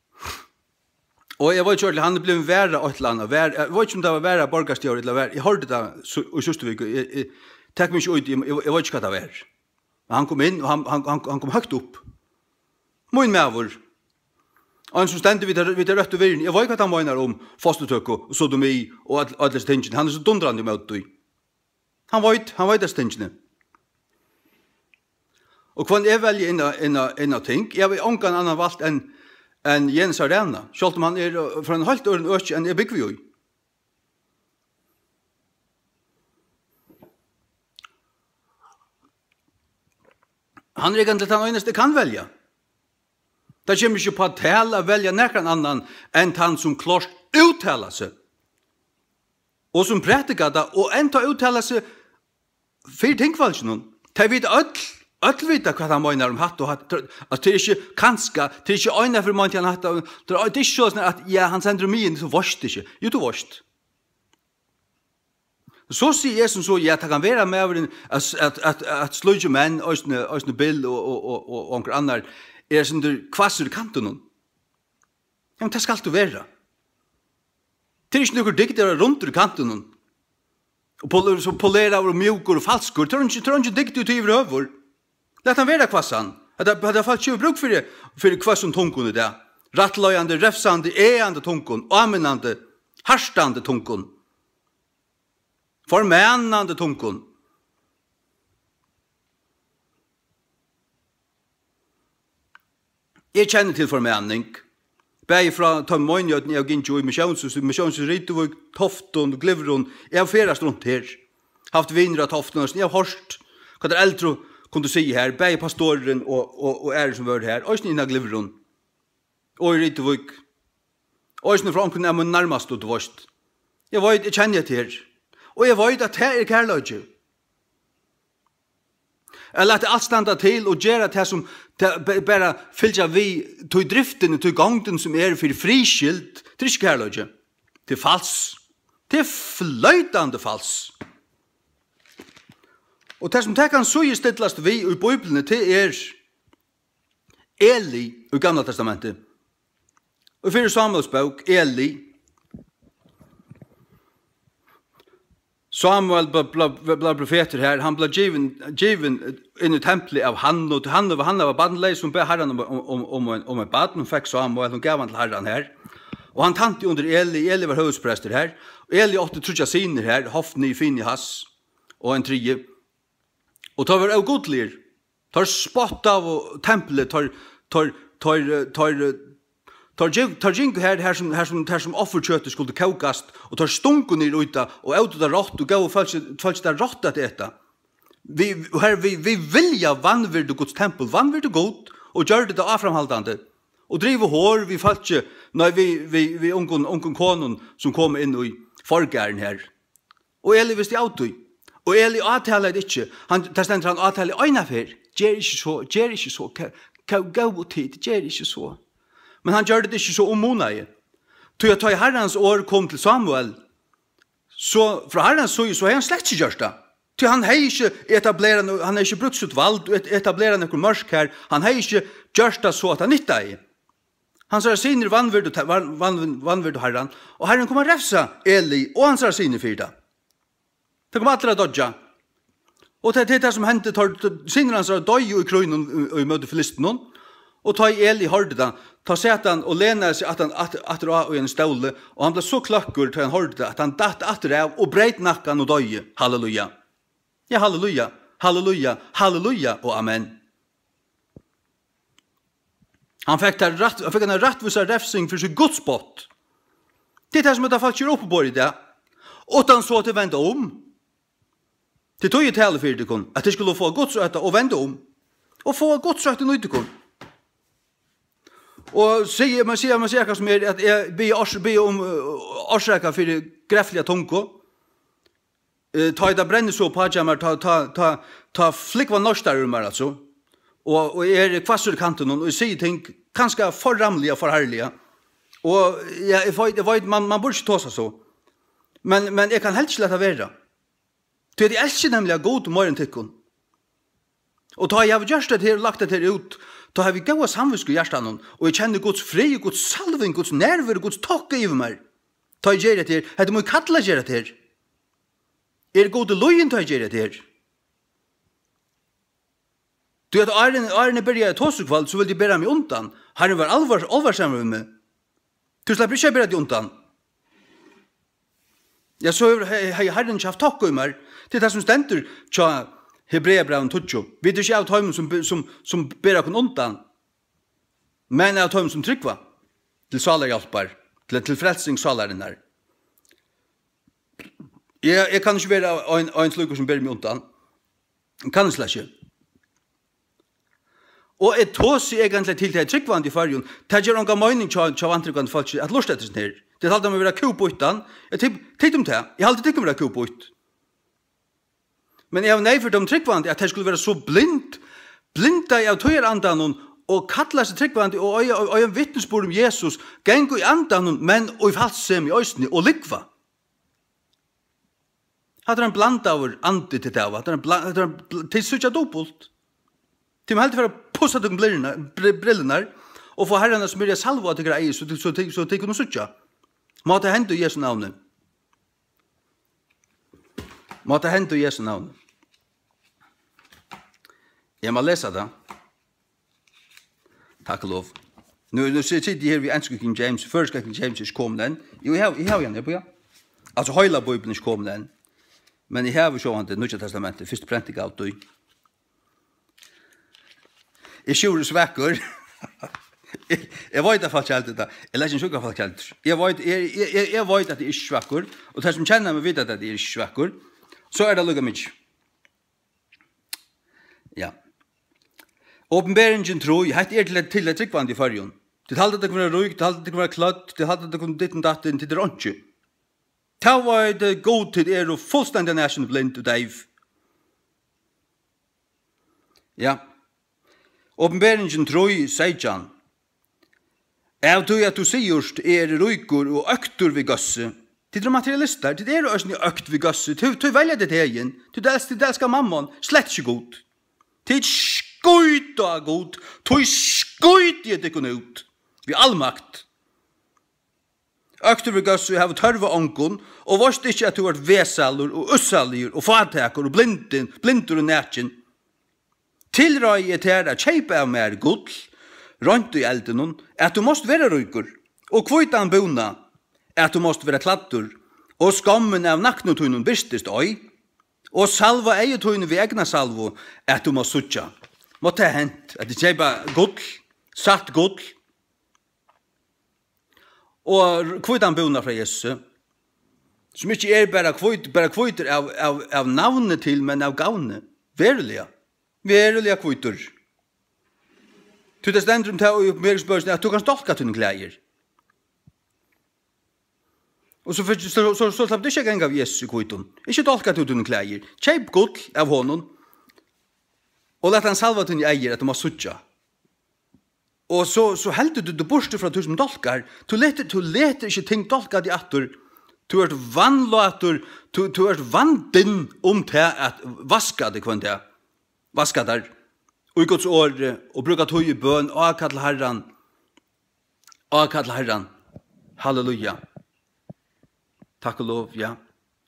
Og jeg var ikke ordentlig, han er blevet verre av et eller annet. Jeg var ikke om det var verre borgerstjør, eller verre. Jeg hørte det i Søstervik, jeg tenker meg ikke ut, jeg var ikke hva det var. Men han kom inn, og han, han, han, han kom høyt opp. Min medvor. Og han som stendte vidt det rødt og virren, jeg var ikke hva han mener om fostertøk og sodomi og alle disse tingene. Han er så dundrande med det. Han vet, han vet disse tingene. Og hva jeg velger inn av ting, jeg har ikke en annen valgt enn enn Jens Arena, selv om han er fra en halvt øren øke enn jeg bygger vi jo. Han er egentlig den eneste kan velge. Det kommer ikke på til å velge nærkere annan enn han som klart uttaler seg. Og som prætiker det, og enn ta uttaler seg for tingvalgene. Det vet alt. Öll vita vad han menar om hatt och hatt. Att det är inte kanska, det är inte öjna för man till hatt. Det är inte så att ja, han sänder mig in så varst det inte. Jo, du varst. Så säger Jesus så, ja, det kan vara med att, att, att, att slöja män, ösne bild och, och, och, och, och annan, är som du kvassar i kanten. Ja, men det ska alltid vara. Det är inte något dikter runt i kanten. Och så polera och mjukor och falskor. Det är inte dikter ut i över. Låt han vara kvassan. Det hade fallit tjuv bruk för det, för kvassan tunkon i det. Rattlöjande, räfsande, äande tunkon, amenande, harstande tunkon. Förmänande tunkon. Jeg kjenner til formening. Bæg fra Tom Moinjøten, jeg gikk jo i misjonshus, misjonshus Rytevøk, Tofton, Glivron. Jeg har ferast rundt her. Haft vinner av Tofton, jeg har hørt hva det eldre kunne si her. Bæg pastoren og, og, og ære som var her. Øysten innan Glivron. Og i Rytevøk. Øysten fra omkring er man nærmest ut vårt. Jeg vet, jeg kjenner til her. Og jeg vet at her er kærløyge. Jeg lette alt standa til og gjøre det som bare fylgja vi til driften og til gongten som er for friskilt. Det er ikke kærløyge. Det er fals. Det er fløytande fals. Og det som det kan så stillast vi i Bibelen til er Eli i Gamla Testamentet. Og for Samuels bok, Eli, Samuel blev profeter her, han blev given, given inn i tempelet av han, og han, han var badnlei som ber herren om, om, om, om en baden, hun fikk Samuel, hun gav han til herren her. Og han tante under Eli, Eli var høvdsprester her, og Eli åtte trutja siner her, Hofni, Finihas, og en trie. Og tar var godlir, tar spott av tempelet, tar, tar, tar, tar, tar, tar jingu her, her som, her som, her som offerkjøttet skulle kaukast, og tar stunken i ruta, og auto der rått, og gav og falsk der rått at etta. Vi, her, vi, vi vilja vannvirdu Guds tempel, vannvirdu god, og gjør det avframhaldande. Og drive hår, vi falsk, nei, vi, vi, vi ungen, ungen konen som kom inn i forgæren her. Og Eli visste auto i. Og Eli avtaler det ikke. Han, der stender han avtaler øyne for. Gjør ikke så, gjør ikke så. Gav og tid, gjør ikke så. Men han gjør det ikke så ommonaie. Til jeg tar herrens år kom til Samuel, så fra herrens så, så har han slett ikke gjort det. Til han har ikke etableret, han har ikke brukt sitt valg, etableret noen mørk her. Han har ikke gjort det så at han nytta i. Han sa sinner vannvird og herren, og herren kommer å refsa Eli, og han sa sinner for det. Det kom alle dodja. Og det er det som hendte, sinner han sa døy i krøynen og i møte filisten, og ta i Eli hørte det, ta setan og lena seg at han atter av i en ståle, og han ble så klakkur til han hørte det, at han datt atter av og breit nakkan og døy. Halleluja. Ja, halleluja, halleluja, halleluja og amen. Han fikk en rett, han fikk en rettvisa refsing for sin godsbott. Det er det som er det folk kjør oppe på i det. Og han så til vende om. Det tog i tale for det, at de skulle få godsrøyta og vende om. Og få godsrøyta nøyde kun. Og sier, man sier, man sier hva som er, at jeg ber om årsreka for grefflige tungo. Ta i det brenner så på jammer, ta, ta, ta, ta flikva norstar um her, altså. Og, og jeg er kvassur i kanten, og jeg sier ting ganske forramlige og forherlige. Og jeg, jeg, vet, jeg vet, man, man burde ikke ta seg så. Men, men jeg kan helt ikke lette være. Det er elsker nemlig å gå til morgen til kun. Og da jeg har gjort det her og lagt det her ut, da har vi gode samviske i hjertan, og jeg kjenner Guds fri, Guds salving, Guds nerver, Guds takke i meg. Da jeg gjør det her, det må jeg kattla gjøre det her. Er det gode løyen da jeg gjør det her? Du vet, Arne började i tåsukvall, så vil de bære meg undan. Herren var alvars, alvarsamme med meg. Du slipper ikke bære deg undan. Ja, så har Herren ikke haft takk i meg. Det er det som stender tja Hebreabraven tutjo. Vi er ikke av tøymen som, som, som ber oss undan, men av tøymen som tryggva til salarhjelpar, til, til frelsing salaren her. Jeg, jeg kan ikke være en, en slukker som ber meg undan. Jeg kan slett ikke. Og jeg tås egentlig til det tryggvand i fargen. Det gjør noen mening til vantryggvand folk at lust etter sånn her. Det halte meg å være kubbyttan. Jeg tenkte om det. Jeg halte ikke om å være kubbytt. Men jeg har nevnt om tryggvand at jeg skulle være så blind, blinda av tøyer andan og kalla seg tryggvand og en vittnesbord om Jesus, gengu i andan, men og i falsem i øysni og likva. Hadde han blanda over andi til det, hadde han til sutja dobbult. Til meg helt for å pussa til brillene og få herrene som er salva til greier, så de kunne sutja. Måtte hende i Jesu navnet. Måtte hende i Jesu navnet. Jeg må lese det. Takk og lov. Nå, nå sitter jeg her ved enske King James, første King James er ikke kommet den. Jo, jeg har igjen det på, ja. Altså, høyla Bibelen er ikke kommet den. Men jeg har jo sånn det Nødja Testamentet, første prentik av du. Jeg skjorde svekker. Jeg vet at folk kjelter det. Jeg lærer ikke sjukke folk kjelter. Jeg vet, jeg, jeg, jeg vet at jeg er ikke svakkur, og de som kjenner meg vet at jeg er ikke svakkur, så er det lukket mye. Ja. Åpenberingen tror, jeg heter er til, til et tryggvand i fargen. Til halte det kunne være røyk, til halte det kunne være kladd, til halte det kunne ditten datten, til det rånke. Ta var det god til er og fullstendig nation blind og deiv. Ja. Åpenberingen tror, sier Jan, av tog at du sier er røyker og økter ved gasse, til de materialister, til er også økt ved gasse, til du velger det egen, til du elsker mammon, slett ikke god. Til skøyt og god, til skøyt i det kunne ut, ved all makt. Økter ved gasse har tørve ångon, og varst ikke at du har vesaler og ussaler og fattaker og blinden, blinder og nætjen. Tilrøy er til at kjeipa av mer gull, rønt i elden, at du måst være røyker, og kvitan bona, at du måst være kladdur, og skammen av naknotunnen birstist oi, og salva eietunnen ved egna salvo, at du måst sutja. Måtte ha hent, at du kjeipa gull, satt gull, og kvitan bona fra Jesus, som ikke er bare kvit, bare kvitter av, av, av navnet til, men av gavnet, verilige, verilige kvitter. Til det stender om til å oppmerksbørsen at du kan stolka til noen klæger. Og så, så, så, så, så slapp du ikke gang av Jesus i kvitton. Ikke stolka til noen klæger. Kjeip gull av honom, og let han salva til noen eier at de må sutja. Og så, så heldur du det borste fra du som dolkar. Du leter, du leter ikke ting dolka di atur. Du er vannlater, du, du er vandin om til at vaska det kvann det. Vaska der. Og i Guds åre, og bruka tog i bøn, og akall herran. Og akall herran. Halleluja. Takk og lov, ja.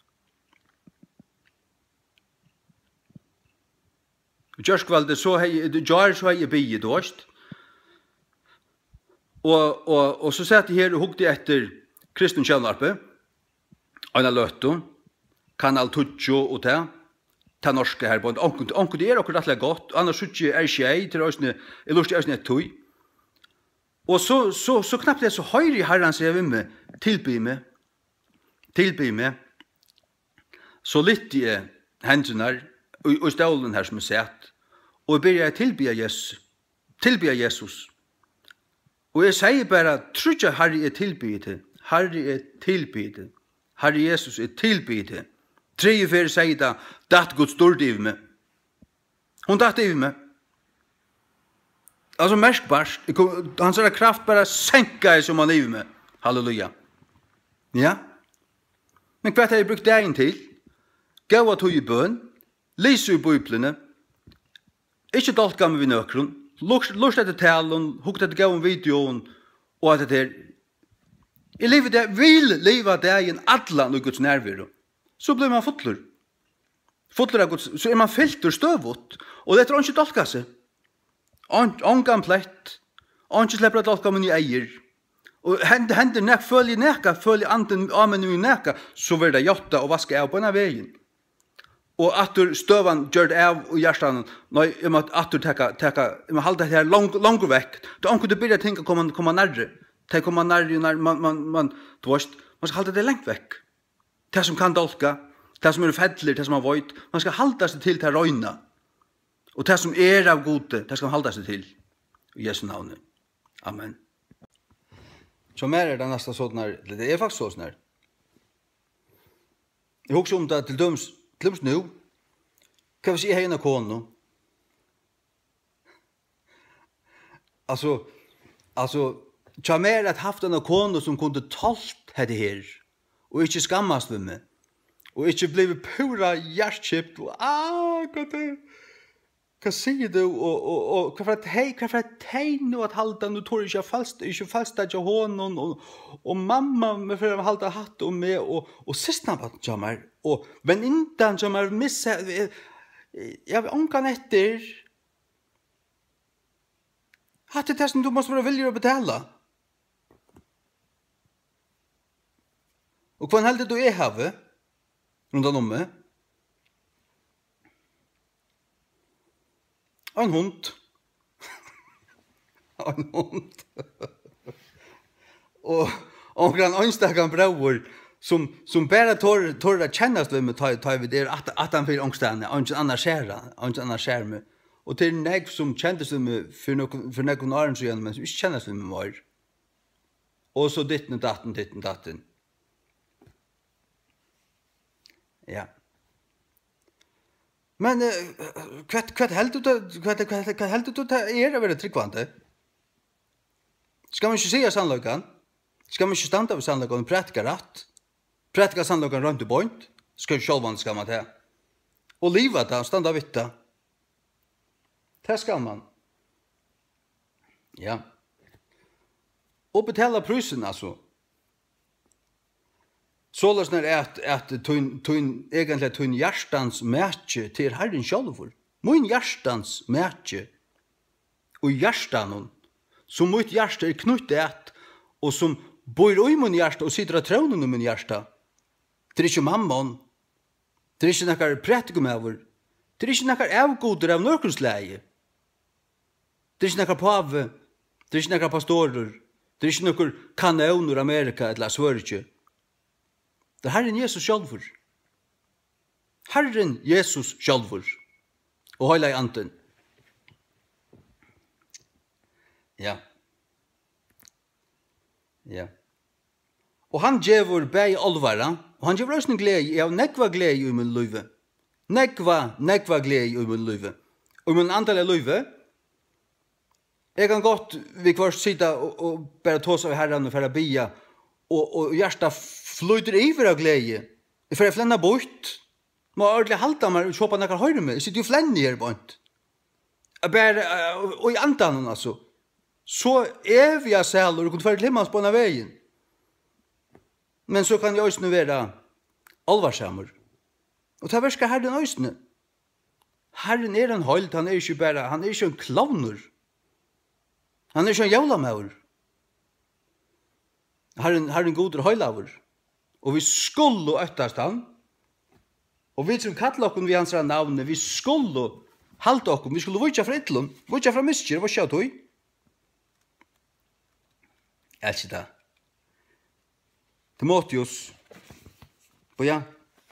Gjørskvalde, så hei, gjør så hei bygge, du varst. Og, og, og så satt jeg her og hukte etter Kristen Kjellnarpe, Aina Løtto, Kanal Tutsjo og det, ta norske her på. Onko det er akkurat rettelig godt, annars ikke er ikke jeg til Østene, jeg lurer til Østene et tog. Og så, så, så knapt det så høyre i herren sier vi med, tilby meg, tilby meg, så litt i hendene her, og, og stålen her som er sett, og jeg ber jeg tilby Jesus, tilby Jesus. Og jeg sier bare, tror Herre er tilbydet, Herre er tilbydet, Herre Jesus er tilbydet. Tre fyrir sier det, datt Guds stort i meg. Hun datt i meg. Altså merkbart, hans er kraft bare senka i som han i meg. Halleluja. Ja. Men hva har jeg brukt dagen til? Gav at hun i bøn, lyser i bøyplene, ikke dolka med vi nøkron, lust etter talen, hukt etter gav om videoen, og at det er, i livet det vil livet dagen atlan og Guds nærviro. Så blir man fotler. Fotler av Guds, så er man fylt og støvot, og det er ikke dolka seg. Ångan plett, ångan slipper at dolka med nye eier, og hender, hender nek, følger neka, følger anden amen i neka, så vil det jotta og vaske av på denne veien. Og atur støvan gjør det av og hjertan, når jeg må atur teka, teka, jeg må halde det her lang, langt vekk, da ångan du byrja tenka komme, komme nærre, til komme nærre, nærre, man, man, man, du varst, man skal halde det lengt vekk. Det som kan dolka, det som er fettler, det som er void, man skal halda seg til til røyna. Og det som er av gode, det skal man halda seg til. I Jesu navn. Amen. Så mer er det neste sånn her, det er faktisk sånn her. Jeg husker om det til døms, til døms nå, hva vil si hei en av kånen nå? Altså, altså, tja mer at haft en av kånen som kunne talt dette her, og ikke skammast ved meg, og ikke blive pura hjertkjipt, og ah, hva det, hva sier du, og, og, og hva for at hei, hva for at tegn og at halda, nu tror jeg ikke falst, ikke falst at jeg hånden, og, og mamma, med for å halda hatt og med, og, og sistna på at jeg mer, og vennindan som er missa, jeg, jeg vil ångan etter, hatt det testen du måste være villig å betala. Og hva heldig du er have, rundt om meg? En hund. en hund. Og och en onsdagen bror som som bara tor tor att kännas med ta ta vi där att att han vill ångstande och inte annars skärra och inte annars skärme och till näg som kändes med för någon för någon annan så igen men inte kännas med mer. Och så ditten datten ditten datten. Ja. Men kvart kvart helt ut kvart kvart helt ut att är det väl tryckvante. Ska man ju säga sannolikan? Ska man inte standa vid sannolikan och prätka rätt? Prätka sannolikan runt i point? Ska ju självan ska man det. Och livet där, standa vid det. Det ska man. Ja. Och betala prisen alltså. Sålas när är att att tun tun egentligen tun hjärtans mätche till Herren självor. Min hjärtans mätche. Och hjärtan som mitt hjärta är knutet och som bor i min hjärta och sitter av tronen i min hjärta. Det är inte mammon. Det är inte några prätgumöver. Det är inte några avgoder av nörkensläge. Det är inte några pave. Det är inte några pastorer. Det är inte några kanoner Amerika eller Sverige. Det är Herren Jesus självor. Herren Jesus självor. Och hela i anten. Ja. Ja. Og han gjevur bæi alvara, og han gjevur også glede, jeg har nekva glede i min løyve. Nekva, nekva glede i min løyve. Og min antall løyve, jeg kan godt vi kvar sida og, og bare tås av herren og færa bia, og, og hjersta flyter iver av glede. Jeg færa flenna bort, må ordentlig halta meg og kjåpa nekkar høyre med, jeg sitter jo flenni her bort. Bare, og i andan altså, så eviga sälor och kunde färd himmels på den vägen. Men så kan jag också nu vara allvarsammer. Och det här verkar Herren också. Herren är en höjt, han är inte bara, han är inte en clowner. Han är inte en jävla maur. Herren, Herren god och höjlaver. Och vi skulle öttast han. Och vi som kallar oss vid hans namn, vi skulle halta oss, vi skulle vujja fra ytlun, vujja fra miskir, vad skjau tog? Elskita. Timotheus. Boja.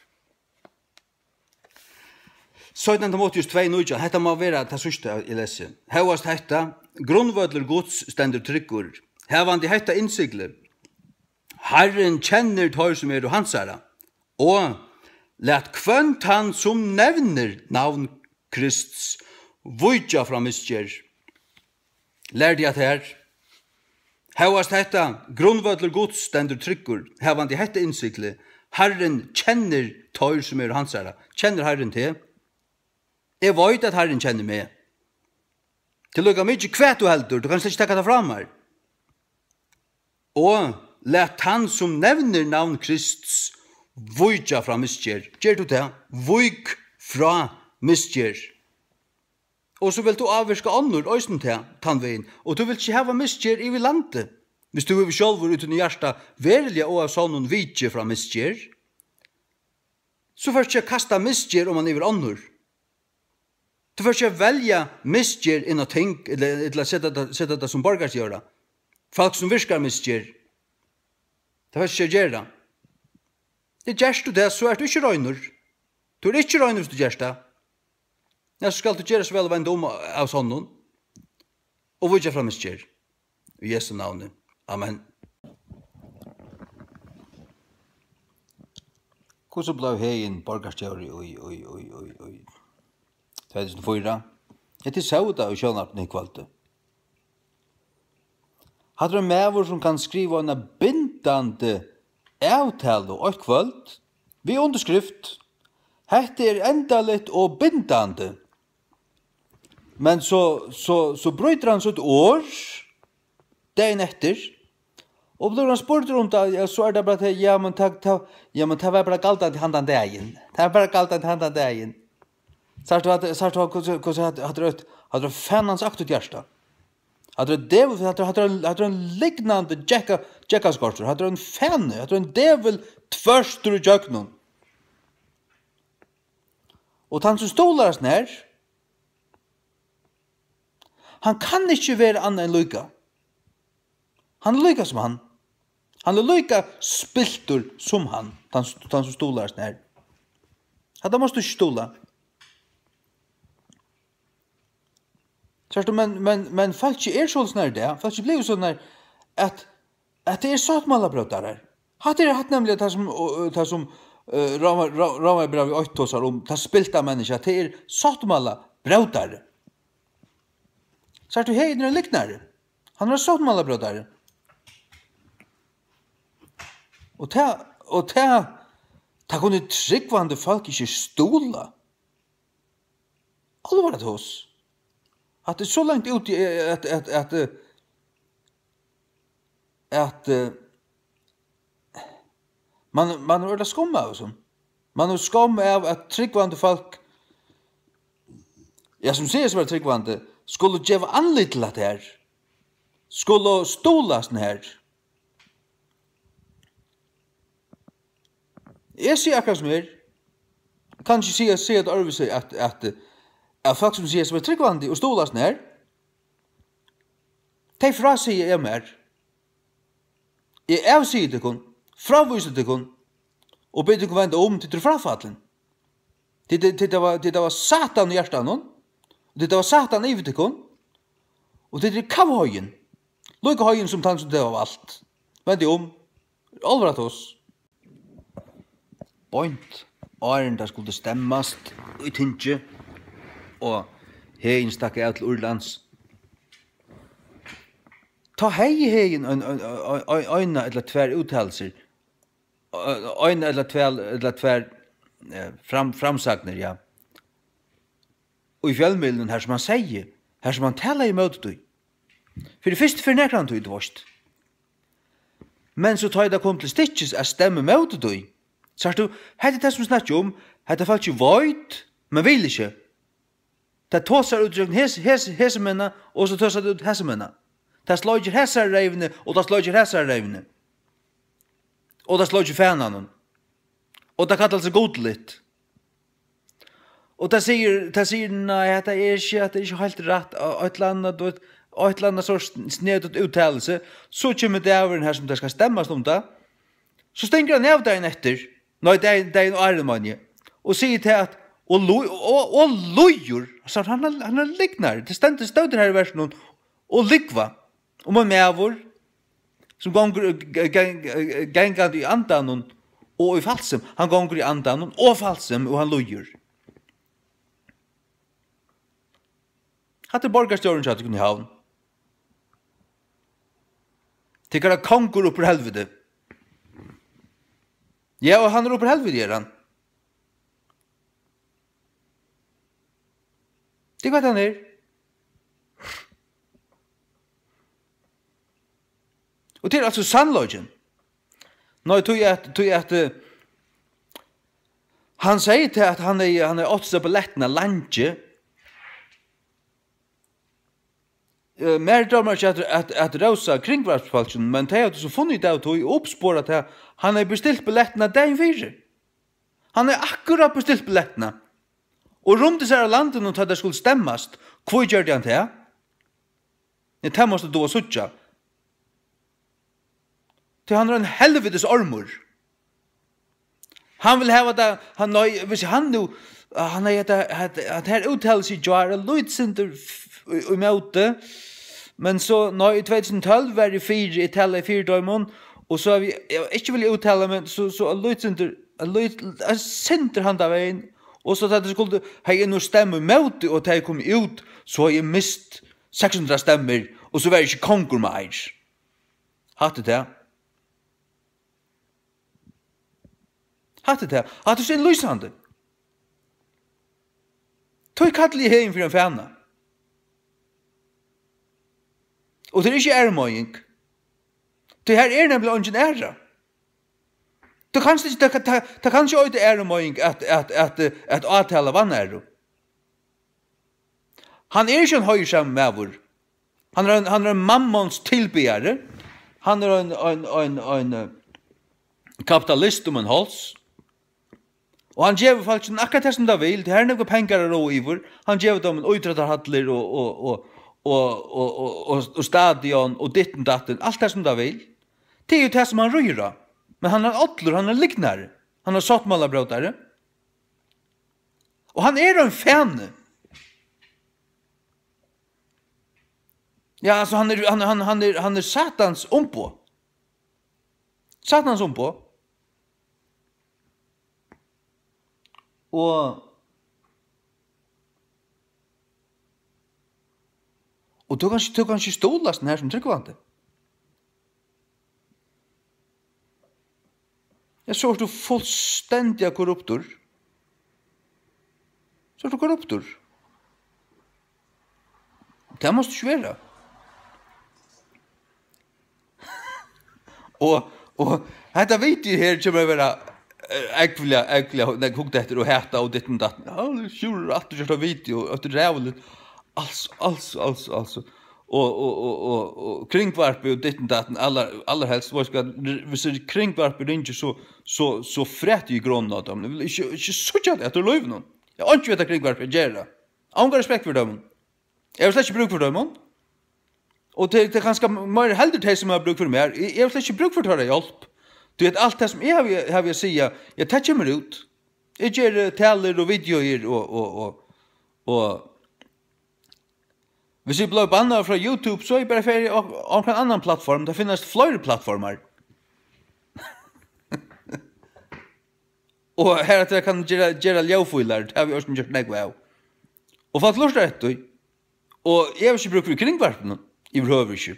Søyden Timotheus två nio, hetta må vera ta sørste i lese. Hevast hetta, grunnvødler gods stendur tryggur. Hevandi hetta innsigle. Herren kjenner tar som er hansara. Og let kvønt han som nevner navn Krists vujja fra miskjer. Lærde jeg her. Hevast hetta, grunnvødler gods stendur tryggur. Hevandi hetta innsigle. Herren kjenner tar som er hansara. Kjenner Herren til? Jeg vet at Herren kjenner meg. Til lukka mykje kvæt du heldur, du kan slett ikke takka det fram her. Og let han som nevner navn Krists vujja fra miskjer. Gjer du det? Vujk fra miskjer. Og så vil du avvirka annor øysen til tannveien. Og du vil ikke hava miskjer i landet. Hvis du vil sjálfur uten i hjärsta verlige og av sånn vidje fra miskjer, så først ikke kasta miskjer om man iver annor. Du får ikke velge miskjer inn og ting, eller, eller sette, det, sette det som borgars gjør. Folk som virkar miskjer. Det får ikke gjøre. Det gjørst du det, så er du ikke røyner. Du er ikke røyner hvis du gjørst det. Ja, så skal du gjøre så vel og vende om av sånn. Og vidje fra miskjer. I Jesu navn. Amen. Hvordan ble heien borgarstjøri oi, oi, oi, oi, oi. två tusen fyra. Det är så där och sjönarten i kvalitet. Hade du med som kan skriva en bindande avtal och ett kvöld? Vi underskrift. Hette är endaligt och bindande. Men så, så, så bryter han så ett år. Dagen efter. Och då han spurte runt det, så är det bara att ja, men ta, ta, ja, men ta var bara galtan till handan dagen. Ta var bara galtan till handan dagen. Sagt du att sagt du hur så hade hade du hade du fannans akt ut hjärta. Hade du devil hade hade hade en liknande jacka jacka skorster. Hade du en fan, hade du en devil tvärstur i jöknon. Och han som stolar snär. han kan ikke være annet enn lykke. Han er lykke som han. Han er lykke spiltur som han, han, han som stoler sånn her. Ja, da måste du ikke stole. Men, men, men folk er sånn her det, folk blir sånn her, at, at det er sattmålabrød der. Hatt er hatt nemlig det som, det som uh, Ramarbrev i åttåsar om, det spilta mennesker, at det er sattmålabrød der. Så er du hei, når han liknar. Han har sattmålabrød der. Og ta, og ta, ta kunne tryggvande folk ikke stola. Alvar det hos. At det er så langt ut i at, at, at, at, at man, man er ordet skumma av sånn. Man er skumma av at tryggvande folk, ja, som sier som er tryggvande, skulle djeva anlitt til at det her. Skulle stola sånn her. Jeg sier akkurat som her, kan ikke si at det er arvise at, at, at folk som sier som er tryggvande og stola sånn her, de fra sier jeg mer. Jeg avsier det kun, fraviser det kun, og ber det kun vende om til til frafatlen. Det, det, det, var, det var satan i hjertet noen, det var satan i det kun, og det er kavhøyen, lykke høyen som tann som det var alt. Vende om, alvrat oss. Point, åren der skulle stemmast i Tinge, og heien stakk jeg til Urlands. Ta hei heien øyne eller tver uttalelser, øyne eller tver, eller tver fram, framsagner, ja. Og i fjellmidlen her som han sier, her som han taler i møtet du. For det første for nekran du i dvorst. Men så tar jeg da kom til stitches er stemme møtet du. Så du, hette det som snakker om, hette falt ikke void, men vil ikke. Det tåsar utdrykten hesemennene, og så tåsar det ut hesemennene. Det slår ikke hesarreivene, og det slår ikke hesarreivene. Og det slår ikke fænanen. Og det kallar seg godlitt. Og det sier, det sier, nei, det er ikke, det er ikke helt rett, og et eller annet, og et eller annet så snedet uttalelse, så kommer det over her som det skal stemmes om det, så stenger han av dagen etter, nei, det er en armanje, og sier til at, og lojer, altså han er liknar, det stendte støyder her i versen, og likva, og man med avur, som ganger gengad i andan, og i falsem, han ganger i andan, og falsem, og han lojer. Hatt er borgarstjåren satt i havn. Tykker han konger opp på helvete. Ja, og han er oppe på helvete, gjør han. Det er hva han er. Og det er altså sannløgjen. Nå tror jeg at, tror jeg at uh, han sier til at han er, han er åtte på lettene landje. Uh, mer drømmer ikke at, at, at rosa kringvarpsfalsen, men det er så funnet det og oppspåret at han er bestilt billettene dagen fire. Han er akkurat bestilt billettene. Og rundt seg av landet og det skulle stemmes, hvor gjør det han til? Det måste du ha suttja. Til han er en helvetes ormur. Han vil hava det, han er, hvis han nu, han er at det her uttales i jar, lydsinder i møte, men så, nå i tjuetolv var det fire, i tala i fire døymon, og så har vi, jeg ikke vil uttale, men så, så lydsinder, sinter han av veien, og så at det skulle, har jeg noe stemme i møte, og da jeg kom ut, så har jeg mist seks hundre stemmer, og så var jeg ikke konger med eir. Hatt det det? Hatt det det? Hatt det sin lysande? Tog kattel i heim for en fana. Og det er ikke æremøying. Det her er nemlig ungen æra. Det kan ikke, det, det, det kan ikke øyde æremøying at, at, at, at, at avtale vann ære. Han er ikke en høyrsam mævur. Han er en, han er en mammons tilbyere. Han er en, en, en, en, en kapitalist om en hals. Og han gjør faktisk akkurat det som det vil. Det her er noen penger å rå iver. Han gjør dem en utrettarhattler og, og, og, och och och och, och stadion och ditten datten, allt det som det vill. Det är ju det som han röra. Men han har åtlor, han har liknar. Han har sattmålabrotare. Och han är en fan. Ja, alltså han är han han han är han är satans ompå. Satans ompå. Och Och då kanske då kanske stålas den här som tryckvante. Jag såg du fullständiga korruptor. Så är du korruptor. Det måste ju vara. och och detta vet ju här kommer vara äckliga äckliga när kokt efter och härta och ditten datten. Ja, sure att du ska video att det rävligt. Alltså alltså alltså alltså och och och och och kringvarpe och ditten datten alla alla helst vad ska vi se kringvarpe ringe så så så frätt i grund av dem. Inte inte så jag att löv någon. Jag har inte vet kringvarpe göra. Jag har respekt för dem. Jag har släkt bruk för dem. Och det det ganska mer heldigt det som jag bruk för mer. Jag har släkt bruk för det hjälp. Du vet allt det som jag har har jag säga. Jag touchar mig ut. Jag gör taler och videor och och och och hvis jeg blir bannet fra YouTube, så er jeg bare ferdig av en annan plattform. Det finnes flere plattformer. og her at jeg kan gjøre, gjøre ljøvfiler, det har vi også gjort nekve av. Og folk lurer etter. Og jeg vil ikke bruke for kringvarpen, i behøver ikke.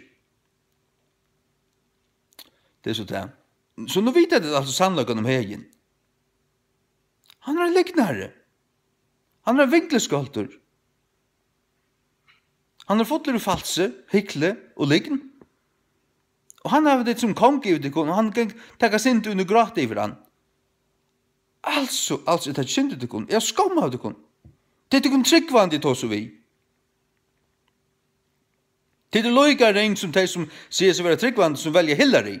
Det er så det. Så nå vet jeg det altså sannlagen om hegen. Han er en liknare. Han er en vinkleskultur. Han har fått litt false, hykle og liggen. Og han har det som kong i det, og han kan ta sint under gråt i han. Altså, altså, det er ikke synd i det, jeg skammer av det. Det er ikke tryggvandig til oss og vi. Det er løyga ring som de som sier seg være tryggvandig, som velger Hillary.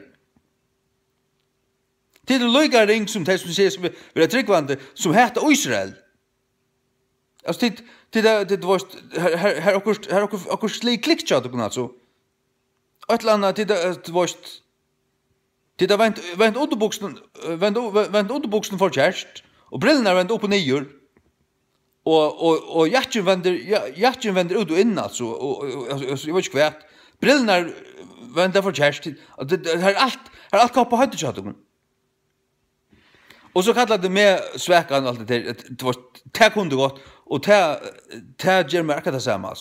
Det er løyga ring som de som sier seg være tryggvandig, som heter Israel. Alltså det det där det var här här också här också också slik klickchat på något så. Ett annat det det var det där vänt vänt underboxen vänt vänt underboxen för chest och brillorna vänt upp och ner. Och och och hjärtan vänder hjärtan vänder ut och in alltså och alltså jag vet inte kvart. Brillorna vänt för chest det här allt här allt kap på höjden chatten. Och så kallade det med sväkan allt det det var det kunde gått och ta ta ger mig akkurat samma.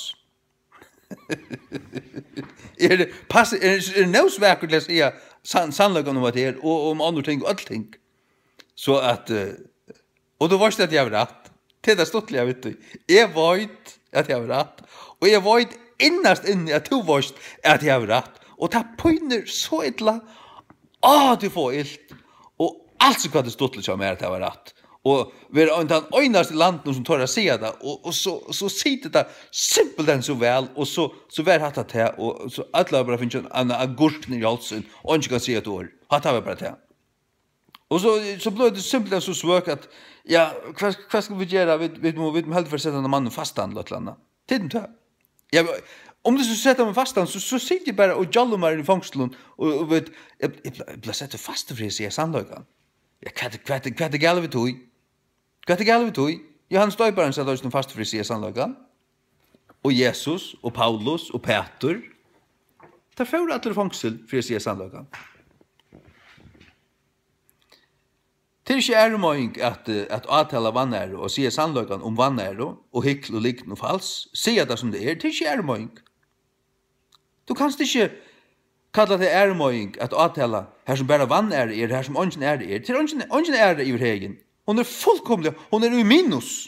Är det pass är det no sväk att säga san sannligen om vad det är och om andra ting och allting. Så att och då var det att jag var rätt. Det där stod jag vet du. Jag vet att jag var rätt och jag vet innast inne att du varst att jag var rätt och ta pointer så illa. Ah du får ilt och allt så vad det stod liksom är att jag var rätt. Och vi är inte den enaste landet som tar att se det och, och så, så sitter det simpelt än så väl och så, så väl hatt det här och så alla bara finns en agurk i halsen och inte kan se ett år. Hatt det bara det. Och så, så blev det simpelt än så svårt att ja, vad, vad ska vi göra? Vi, vi, vi, vi må helt för sätta en man fastan eller annat. Tiden tar. Ja, om du så sätter man fastan så, så sitter jag bara och jallomar i fångsteln och, och vet, jag, jag blir sätta fast för att säga sannlökan. Ja, vad vad vad det gäller vi tog. Vad det gäller vi tog. Johannes Döparen sa då fast för att säga sannlökan. Och Jesus och Paulus och Peter. Ta för att det fångsel för att säga sannlökan. Det är inte ärmöjning att, att avtala vannäro och säga sannlökan om vannäro och hyckl och likn och fals. Säga det som det är. Det är inte ärmöjning. Du kan inte kalla det ärmöjning att avtala här som bara vannäro är, här som ången är det är. Till ången är det i vägen. Hon är fullkomlig. Hon är i minus.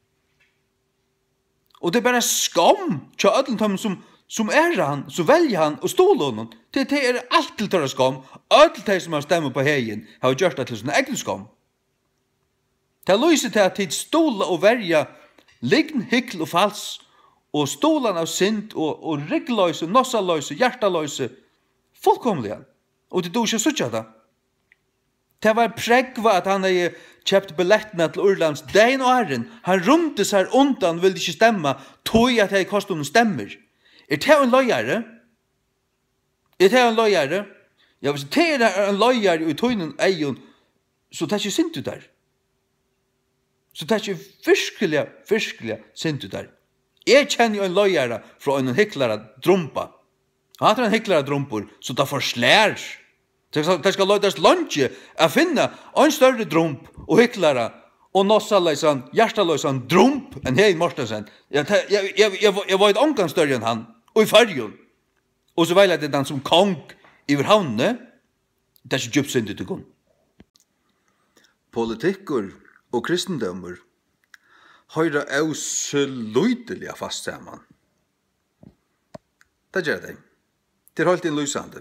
Och det är bara skam till ödlen som, som är han, så väljer han och stål honom. Det, det är allt till törra skam. Ödlen som har stämmer på hegen har gjort det till sån egen skam. Det lyser till att tid ståla och välja lign, hyckl och fals och stålan av synd och, och rygglöjse, nossalöjse, hjärtalöjse fullkomliga. Och det då inte så det. Det var prägva att han hade köpt biljetterna till Urlands den och herren. Han rymde sig undan, ville inte stämma, tog att det kostade honom stämmer. Er det en løyere? Er det en løyere? Ja, hvis det er en løyere i tøynen eion, så det er ikke sint ut der. Så det er ikke virkelig, virkelig sint ut der. Jeg kjenner jo en løyere fra en hyklare drumpa. Han har en hyklare drumpor, så det forslær. Det skal løydes lunge å finne en større drump og hyklare og nossaløysan, hjertaløysan drump enn Hei Mortensen. Jeg, jeg, jeg, jeg, jeg var et omgang større enn han, og i fargen. Og så veil jeg det den som kong i havnene, det er ikke djupsyndig til kun. Politikker og kristendømmer høyre absolutelig fast sammen. Det gjør det. Det er helt innlysende.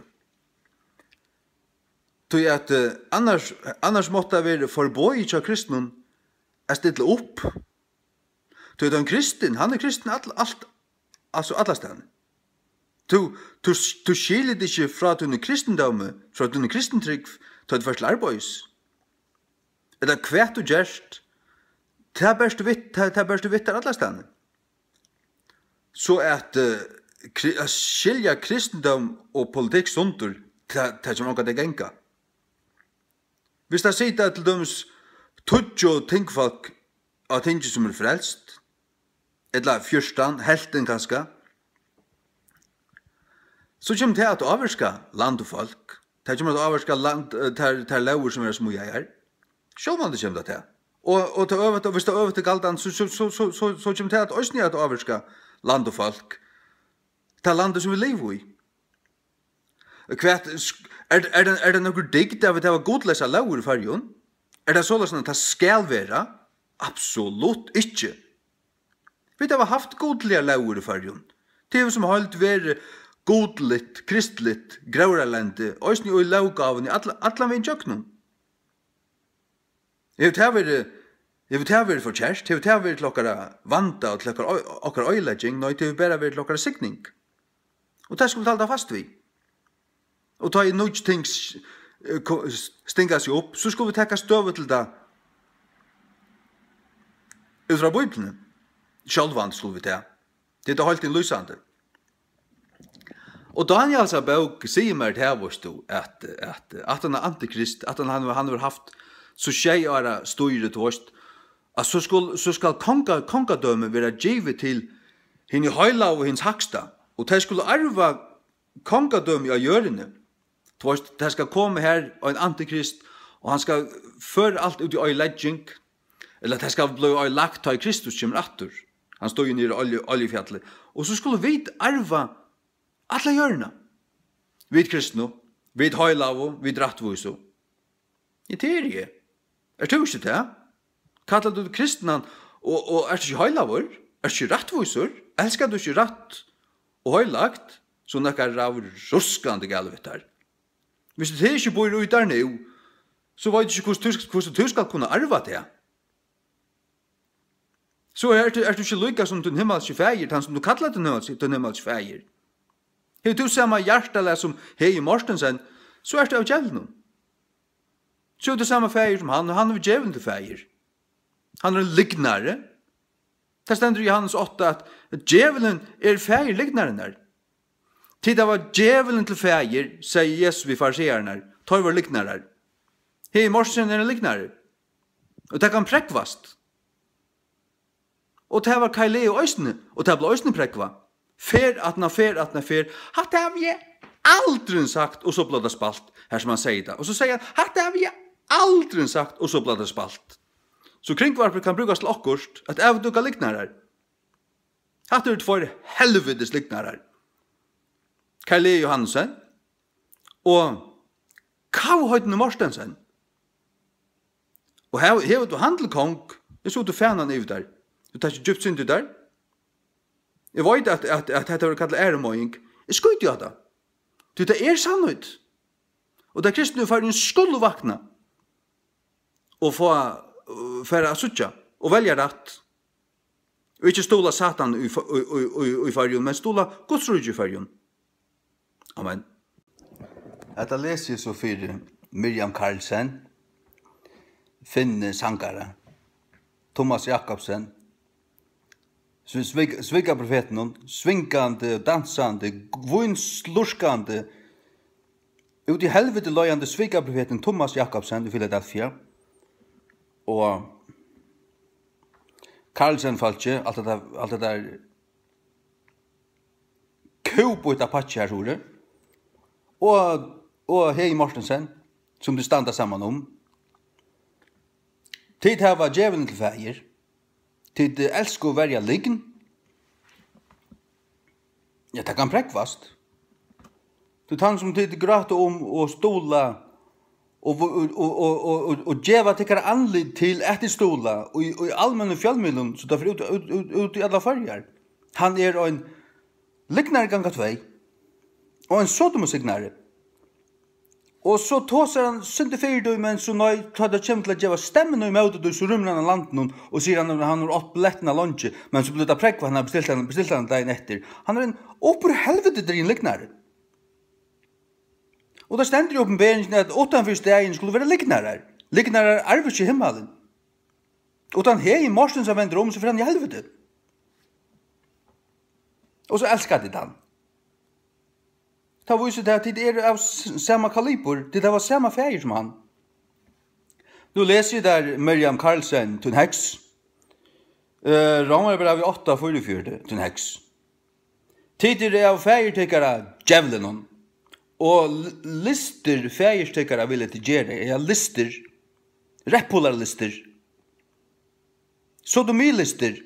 Tog at uh, annars, annars måtte vi forbøye til kristenen å stille opp. Tog at en kristen, han er kristen alt, alt, altså alle stedene. Du, du, du skiljer det ikke fra dine kristendomme, fra dine kristentrygg, til det første arbeids. Er det kvært og gjerst, det er best vitt, det er best vitt der alle stedene. Så at uh, å skilja kristendom og politikk sunter, det er ikke noe det genga. Hvis det sitter til dømes tudjo tingfolk av ting som er frelst, eller fyrstan, helten kanskje, så kommer det at avvarska land og folk. Det kommer at avvarska land, til lover som er små jeg er. Så man det kommer det til. Og, og, til øvet, og hvis det er øvet til galdan, så, så, så, så, så, så kommer det at også at avvarska land og folk. Det landet som vi lever i. Kvært, er, er, det, er det noe diggt av at det var godløse lover i fargen? Er det så at det skal være? Absolutt ikke. Vi har haft godlige lover i fargen. Det er som har holdt vært godligt, kristligt, grauralende, også i lovgaven i alle vi tjøkken. Jeg vet her Jeg vet her for kjærst, jeg vet her vært lokkere vanta og til okkar øylegging, når jeg bare vært lokkere sikning. Og det skal vi talda fast vi. Og ta i noe ting stinga seg opp, så skal vi tekka støvet til det ut fra Bibelen. Sjølvand skulle vi ta. Det er helt innlysande. Og Daniels bok sier meg her, at, at, at han er antikrist, at han, han har haft så tjej åra styret vårt, at så skal, så skal konga, kongadømme være givet til henne høyla og hens haksta, og de skulle arva kongadømme av gjørende. De skal komme her og en antikrist, og han skal føre alt ut i øylegging, eller de skal bli øylagt til Kristus kommer atter. Han stod jo nere i oljefjallet. Og så skulle vi arva alle gjørende. Vi kristne, vi høylavo, vi drattviso. I terie. Er du ikke det? Kallar du kristna og, og er du ikke høylavor? Er du ikke rattvisor? Elskar du ikke ratt og høylagt? Så nekkar av ruskande galvitar. Hvis du ikke bor ut der nå, så vet du ikke hvordan du skal kunne arva det. Så er du, er du ikke lykka som din himmelske feir, han som du kallar din himmelske feir. Hei du samme hjertale som Hei Mortensen, så er du av djevelen. Så er du samme feir som han, og han er djevelen til feir. Han er en lignare. Det stender i Johannes åtta at djevelen er feir lignaren der. Tid det var djevelen til feir, sier Jesus vi farsererne, tar var lignare. Hei Mortensen er en lignare. Og det kan prekvast. Og det var Kaile og Øysene, og det ble Øysene prekva. Fer atna, fer atna, fer. Hatt det har vi aldri sagt, og så ble det spalt, her som han sier det. Og så sier han, hatt det har vi aldri sagt, og så ble det spalt. Så kringvarper kan brukes til akkurst, at jeg vet du kan likne her. Hatt det for helvedes likne her. Kaile Johansen, og Kauhøyden Mortensen. Og her er du handelkong, jeg så du fanen i der. Du tar ikke djupt synd ut der. Jeg vet at, at, at dette var kallet æremåing. Jeg skulle ikke gjøre det. Du, det er sannhet. Og det er kristne for en skulle vakna. Og få færre av suttja. Og velge rett. Og ikke stola Satan i, i, i, i fargen, men stola godsrydde i fargen. Amen. Dette leser jeg så for Miriam Karlsen, Finne Sankara, Thomas Jakobsen, svika profeten, svingande, dansande, vinslurskande, ut i helvete løyande svika profeten Thomas Jakobsen i Philadelphia, og Carlsen falske, alt det der, alt det der kubut Apache her, tror jeg, og, og Hei Mortensen, som det standa sammen om. Tid her var djevelen til feir, tid elsker å være liggen. Ja, det kan prekvast. Tid han som tid grate om å stola og og og og og djeva tykkar anlid til etter stola og i allmänna fjällmedlen så därför ut ut ut, ut i alla färger. Han är er en liknar ganga tvei og en sodomusignare. Og så tåser han synte fyrdøy, men så nøy tar det kjem til at djeva stemmen og i møte du så rumler han landen og sier han han har ått billetten av lunch, men så blir det prekva han har bestilt han bestilt han dagen etter. Han er en opur helvete drin liknare. Og det stender i oppenberingen at utanfor stegen skulle være liknare. Liknare er arvet i himmelen. Og han hei i morsen som vender om, så får han i helvete. Og så elskar det han. Ta viser det at det er av samma kaliber, det var samma feir som han. Nu leser jeg der Miriam Carlsen, Tun Hex. Uh, Romer brev i åtta fyrtifyrde, Tun Hex. Tider er av feirtekkara djevlenon. Og lister feirtekkara ville til gjere, er lister, repolarlister, sodomilister,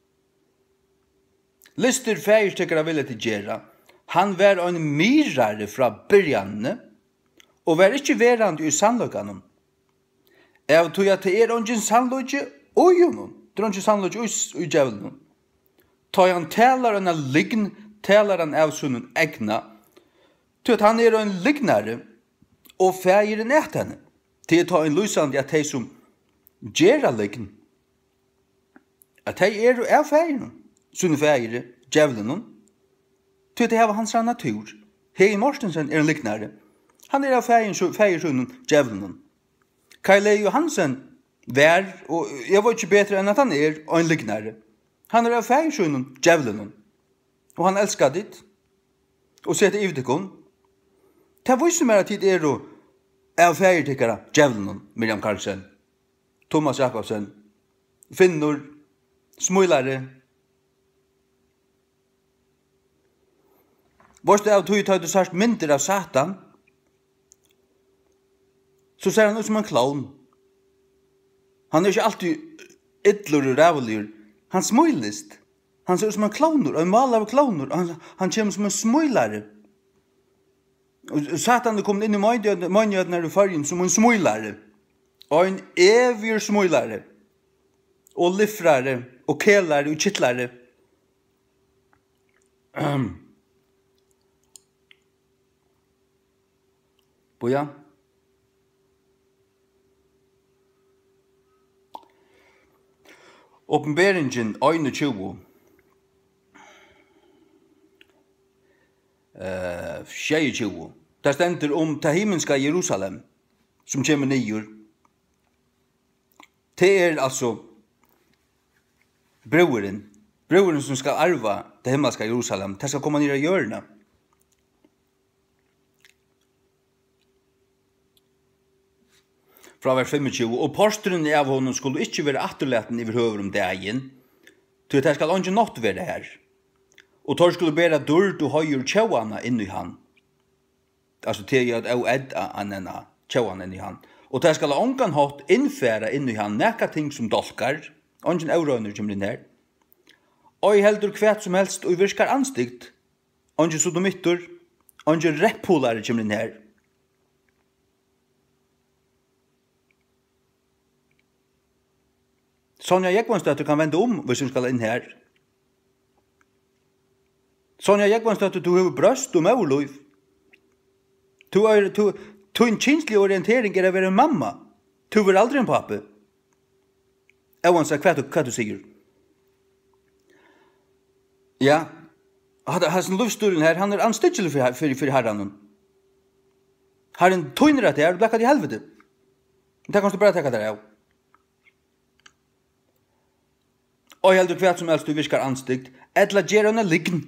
lister feirtekkara ville til gjere. Han var en myrare fra byrjanne, og var ikkje verande i sannløkanen. Jeg tog at det er ungen sannløkje og jonon, det er ungen sannløkje i djevelen. Tog han talar en lign, talar han av sunnen egna, til at han er en lignare, og feir en et henne, til at ta en lysande at de som gjerra lign, at de er av feiren, sunne feir, djevelen, til det var hans natur. Hei Mortensen er en liknare. Han er av feirsunnen djevelen. Kai Johansen vær, og jeg var ikke bedre enn at han er en liknare. Han er av feirsunnen djevelen. Og han elskar ditt. Og setter i vidtikon. Det viser meg at det er av feirtikkara djevelen, Miriam Carlsen, Thomas Jakobsen, Finnur, Smuilare. Vorst av tog tar du sørst mynter av Satan, så ser han ut som en clown. Han er ikke alltid ytler og rævelig. Han smuilist. Han ser ut som en clowner, en mal av clowner. Han, han kommer som en smuilare. Og Satan er kommet inn i mannjødene i fargen som en smuilare. Og en evig smuilare. Og liffrare, og kelare, og kittlare. Um. Boja. Åpenberingen einogtjúgu. Uh, tjúgu. Det stender om det himmelska Jerusalem, som kommer nyer. Det er altså broren, broren som skal arva det himmelska Jerusalem. Det skal komme nere i hjørnet. Fra vers tjúgu, og posteren av honom skulle ikke være atterleten i høver om dagen, til det skal ikke nått være her. Og tor skulle bæra dørd og høyur tjauana inn i han. Altså til at au edda annena tjauana inn i han. Og det skal ongan hatt innfæra inn i han nekka ting som dolkar, ongen aurøyner kommer inn her. Og i heldur kvæt som helst og virkar anstikt, ongen sodomittur, ongen reppolare kommer inn her. Sonja Jekvanstøtter kan vende om hvis hun skal inn her. Sonja Jekvanstøtter, du har brøst og møvløyv. Du er du, du en kinslig orientering er å være en mamma. Du er aldri en pappe. Jeg vil si hva du, hva du sier. Ja, hans luftsturen her, han er anstykkelig for, for, for herren. Herren tøyner at det er, du blekker det i helvete. Det kan du bare tenke deg av. og heldur kvært som helst du viskar anstikt, etla gjer henne liggen.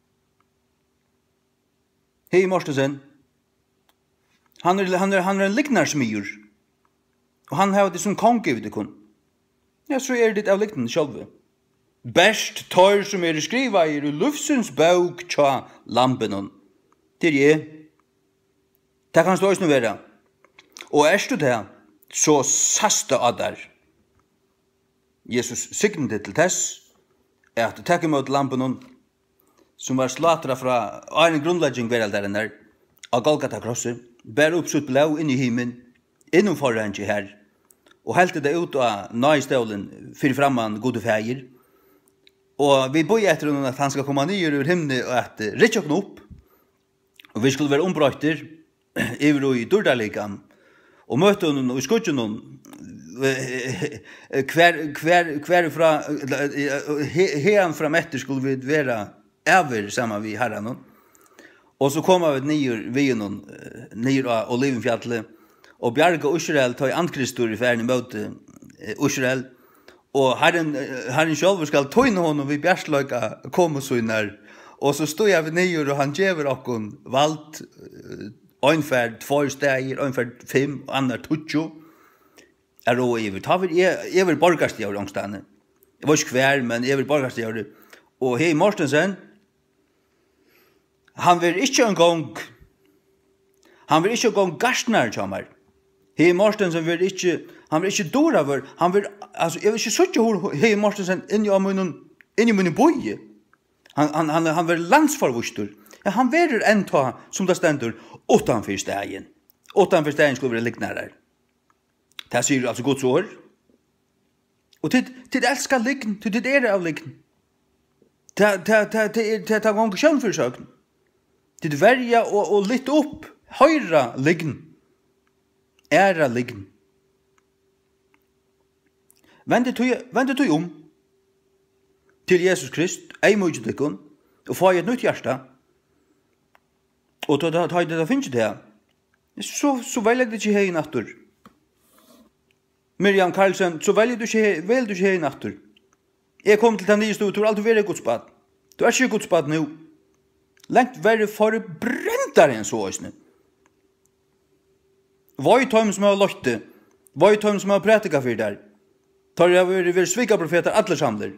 Hei Mortensen, han er, han er, han er en lignarsmyr, og han har det som konge vid det kun. Ja, så er det av lignen sjálve. Best tar som er skriva i lufsens bøk tja lampenon. Det er jeg. Det kan stå nu være. Og erst du det, så sasta adar. Jesus signede til tess, at takk imot lampenon, som var slatra fra en grunnlegging veraldaren der, av Golgata krosset, bær upp sutt blau inn i himen, innom forrenge her, og helte det ut av nøystøvlen fyrir framman gode feir, og vi boi etter honom at han skal komme nyer ur himne og at ritt okken opp, og vi skulle være ombrøyter iver og i durdalikan, og møte honom og skudge honom hver, hver, hver fra hean fram etter skulle vi være over sammen vi herren og så kom vi nyer vi honom nyer av Olivenfjallet og Bjarga Israel tar antkristor i ferden i møte Israel og herren, herren selv skal tøyne honom vi bjersløyka komme sønner og så stod jeg ved nyer og han gjever okken valgt Einfärd två stäger, einfärd fem, annar tutjo. Är då över. Ta vi är väl borgast jag långstanne. Det var inte kvar men är väl borgast jag. Och hej Mortensen. Han vill inte en gång. Han vill inte en gång gastnar chamar. Hej Mortensen vill inte han vill inte dora över. Han vill alltså jag vill inte söka hur hej Mortensen in i munnen in i munnen boje. Han han han han vill landsforvustur. Ja, han verer enta som det stendur utanför stegen. Utanför stegen skulle vi likna där. Det sier altså Guds ord. Og til, til elskar liggen, til det er av liggen. Til det tar gang sjølforsøken. Til det verja og, og litt opp, høyra liggen. Æra liggen. Vende tog om til Jesus Krist, ei møydetekon, og få et nytt hjärsta. Og da tar det da finnes det her. Så, så velger det ikke hei natur. Miriam Karlsen, så velger du ikke, velger du ikke hei natur. Jeg kom til den nye stod, du har alltid vært godsbad. Du er ikke godsbad nå. Lengt verre for brendere enn så også. Hva er tøym som har løtte? Hva er tøym som har prætika for der? Tar jeg vært, vært svika profeter alle samler.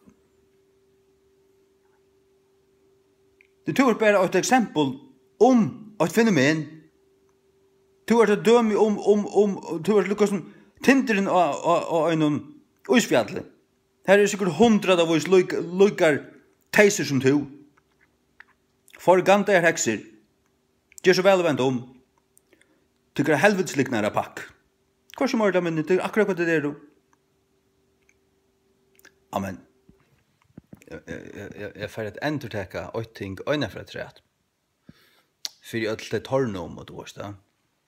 Det tog bare et eksempel om et fenomen. Du har et døme om, om, om, du har lukket som tinderen av en isfjallet. Her er sikkert hundra av oss lukkar teiser som to. For ganta er hekser. Gjør så vel å vente om. Tykker helvetsliknare pakk. Hva som er det, men det er akkurat hva det er du. Amen. Jeg, jeg, jeg, jeg får et endertekka og ting øyne fra træt. For jeg er det tårne om, og du vet det.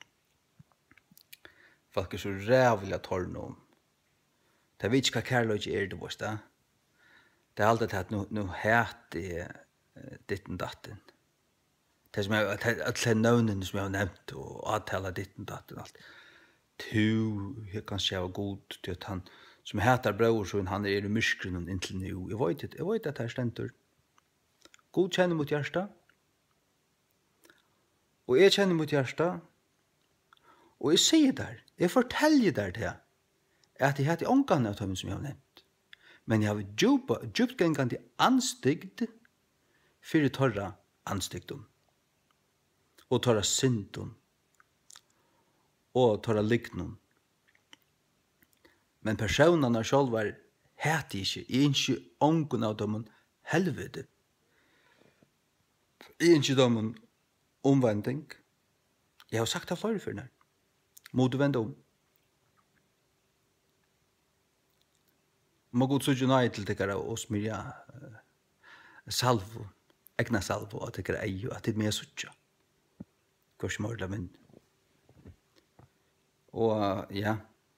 Folk er så rævlig tårne om. Det vet ikke hva kærløy er, du vet det. Det er alltid at nå, nå heter jeg ditten datten. Det som jeg, alle navnene som jeg har nevnt, og avtaler ditten datten, alt. Tu, jeg kan se av god, til at han, som heter brøverson, han er i myskren inntil nu. Jeg vet ikke, jeg vet at det er stendur. God kjenner mot hjertet. Og jeg kjenner mot hjertet. Og jeg sier der, jeg forteller der til at jeg heter ångene av tømmen som jeg har nevnt. Men jeg har djupt, djupt gengende anstigd for tørre anstigdom. Og tørre syndom. Og tørre liknum. Men personene selv var heter ikke, jeg er ikke ångene av tømmen helvete. Jeg er ikke tømmen omvending. Jeg har sagt det flere for den. Må du vende om. Må god så nei til dere og smyrja uh, salvo, egna salvo, at dere eier, at det er med suttja. Hva som er det, men... Og, uh, ja.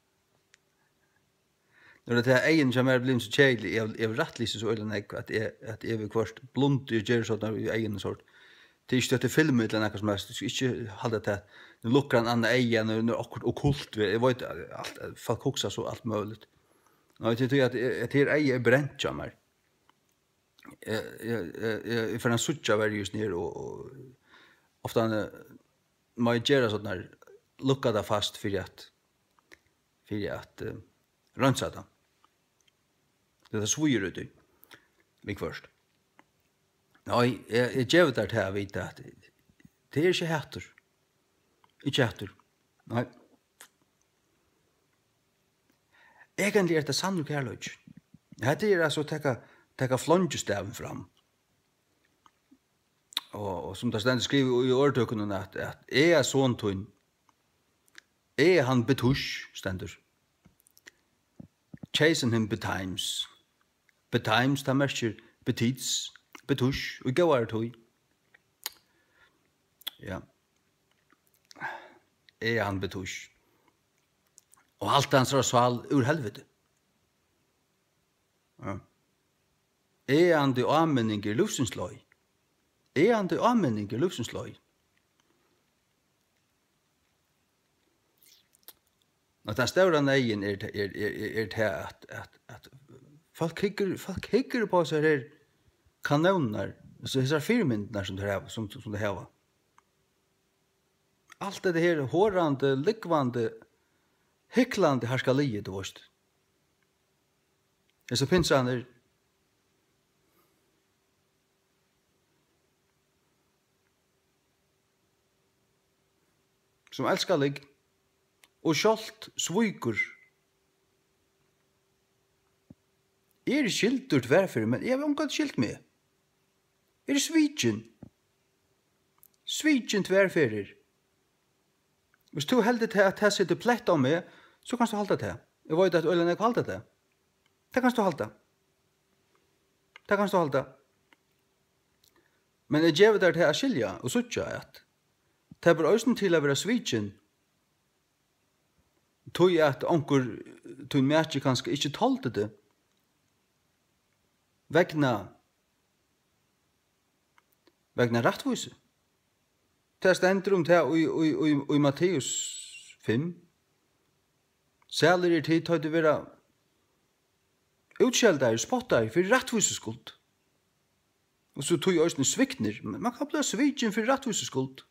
Når det er egen som er blitt så kjeilig, jeg, jeg rettelig så øyne jeg, at jeg, at jeg vil kvart blunt i gjør sånn i egen sort. Det er ikke støtte filmer eller noe som helst. Du skal ikke holde til at du lukker en annen egen, og det er akkurat okkult. Jeg vet alt, folk hokser så alt mulig. Nei, det er at det er ei brent av meg. Jeg, jeg, jeg, jeg får en suttja vær just nere, og, og ofte han må jeg gjøre sånn her, lukka det fast for at, for at uh, rønsa det. Det er svøyer ut i, lik først. Nei, jeg, jeg gjør det til å vite at det er ikke hætter. Ikke hætter. Nei. Egentlig er det sann og kærløy. Hette er altså å tekka tekka flongestaven fram. Og, og som det stendt skriver i årtøkene at, at jeg er sånn tunn. Jeg er han betush, stendur. Chasing him betimes. Betimes, det merker betits, betush, og gå er tøy. Ja. Jeg er han betush. Og alt hans rasval ur helvete. Ja. Er han det anmenning i lufsensløy? Er han det anmenning i lufsensløy? Og den større neien er til er, er, er, er at, at, at folk hikker, folk hikker på seg her kanoner, så disse firmyndene som det har, som, som det har. Alt det her hårande, likvande, hyklande harskaliet, du vet. Det så finnes han er som elskar lig, og skjolt svøykur. Er det skilturt hverfor, men jeg har omgått skilt med. Er det svitjen? Svitjen tverferer. Hvis du heldig til at jeg sitter plett om meg, så kan du halda det. Jeg vet at øyne jeg halda det. Det kan du halda. Det kan du halda. Men jeg gjør det til å skilja og suttja at det er også til å være svitjen. Tog jeg at onker tog mærke kanskje ikke talte det. Vegna vegna rattvise. Det stender om det i, i, i, i Matteus fem. Særlig er tid til å være utskjeldar, spottar for rattvise skuld. Og så tog jeg også svikner. Man kan bli svitjen for rattvise skuld.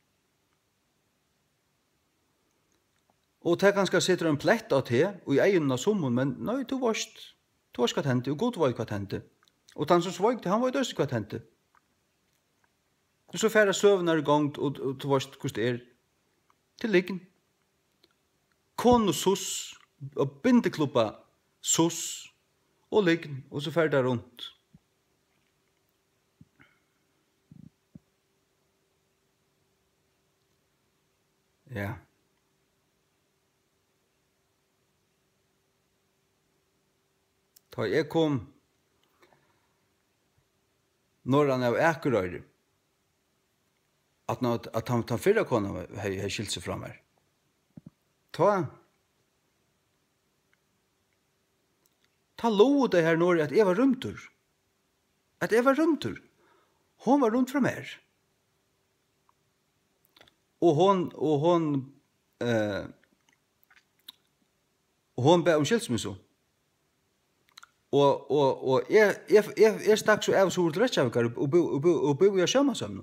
Og det ganske sitter en plett av te, og i egen av sommen, men nei, du varst, du varst hva tente, og god var hva tente. Og han som svøgte, han var jo også hva tente. Og så færre søvner i gang, og, og du varst hvordan det er til liggen. Kon og sus, og bindeklubba sus, og liggen, og så færre der rundt. Ja. Da jeg kom når han av Ekerøyre, at, at han tar fyrre kona har skilt seg fra meg. Ta ta lov det her når at jeg var rundt. At jeg var rundt. Hon var rundt fra meg. Og hon, og hon, eh, og hon ber om skilsmisse. Og og og jeg jeg jeg jeg stakk så av så ut Reykjavík og bo og bo og bo i Sjóma sammen.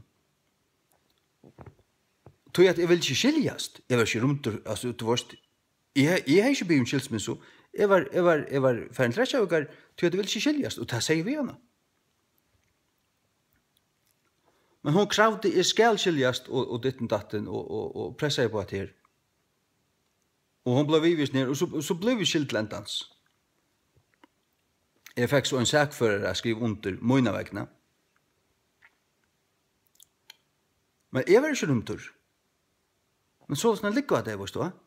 Tog at jeg vil ikke skiljast. Jeg var ikke rundt, altså du varst. Jeg jeg har ikke begynt skilsmisse. Jeg var jeg var jeg var ferdig Reykjavík, tog at jeg vil ikke skiljast, og det sier vi henne. Men hon kravde jeg skal skiljast og og ditten datten og og og pressa på at her. Og hon ble vivist ned, og så så ble vi skilt lentans. Jeg fikk så en sak for å skrive under mine vegne. Men jeg var ikke rundt. Men så sånn likva det, var stå.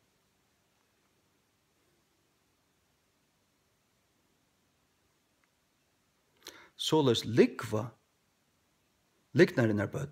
Så løs likva liknar den her bød.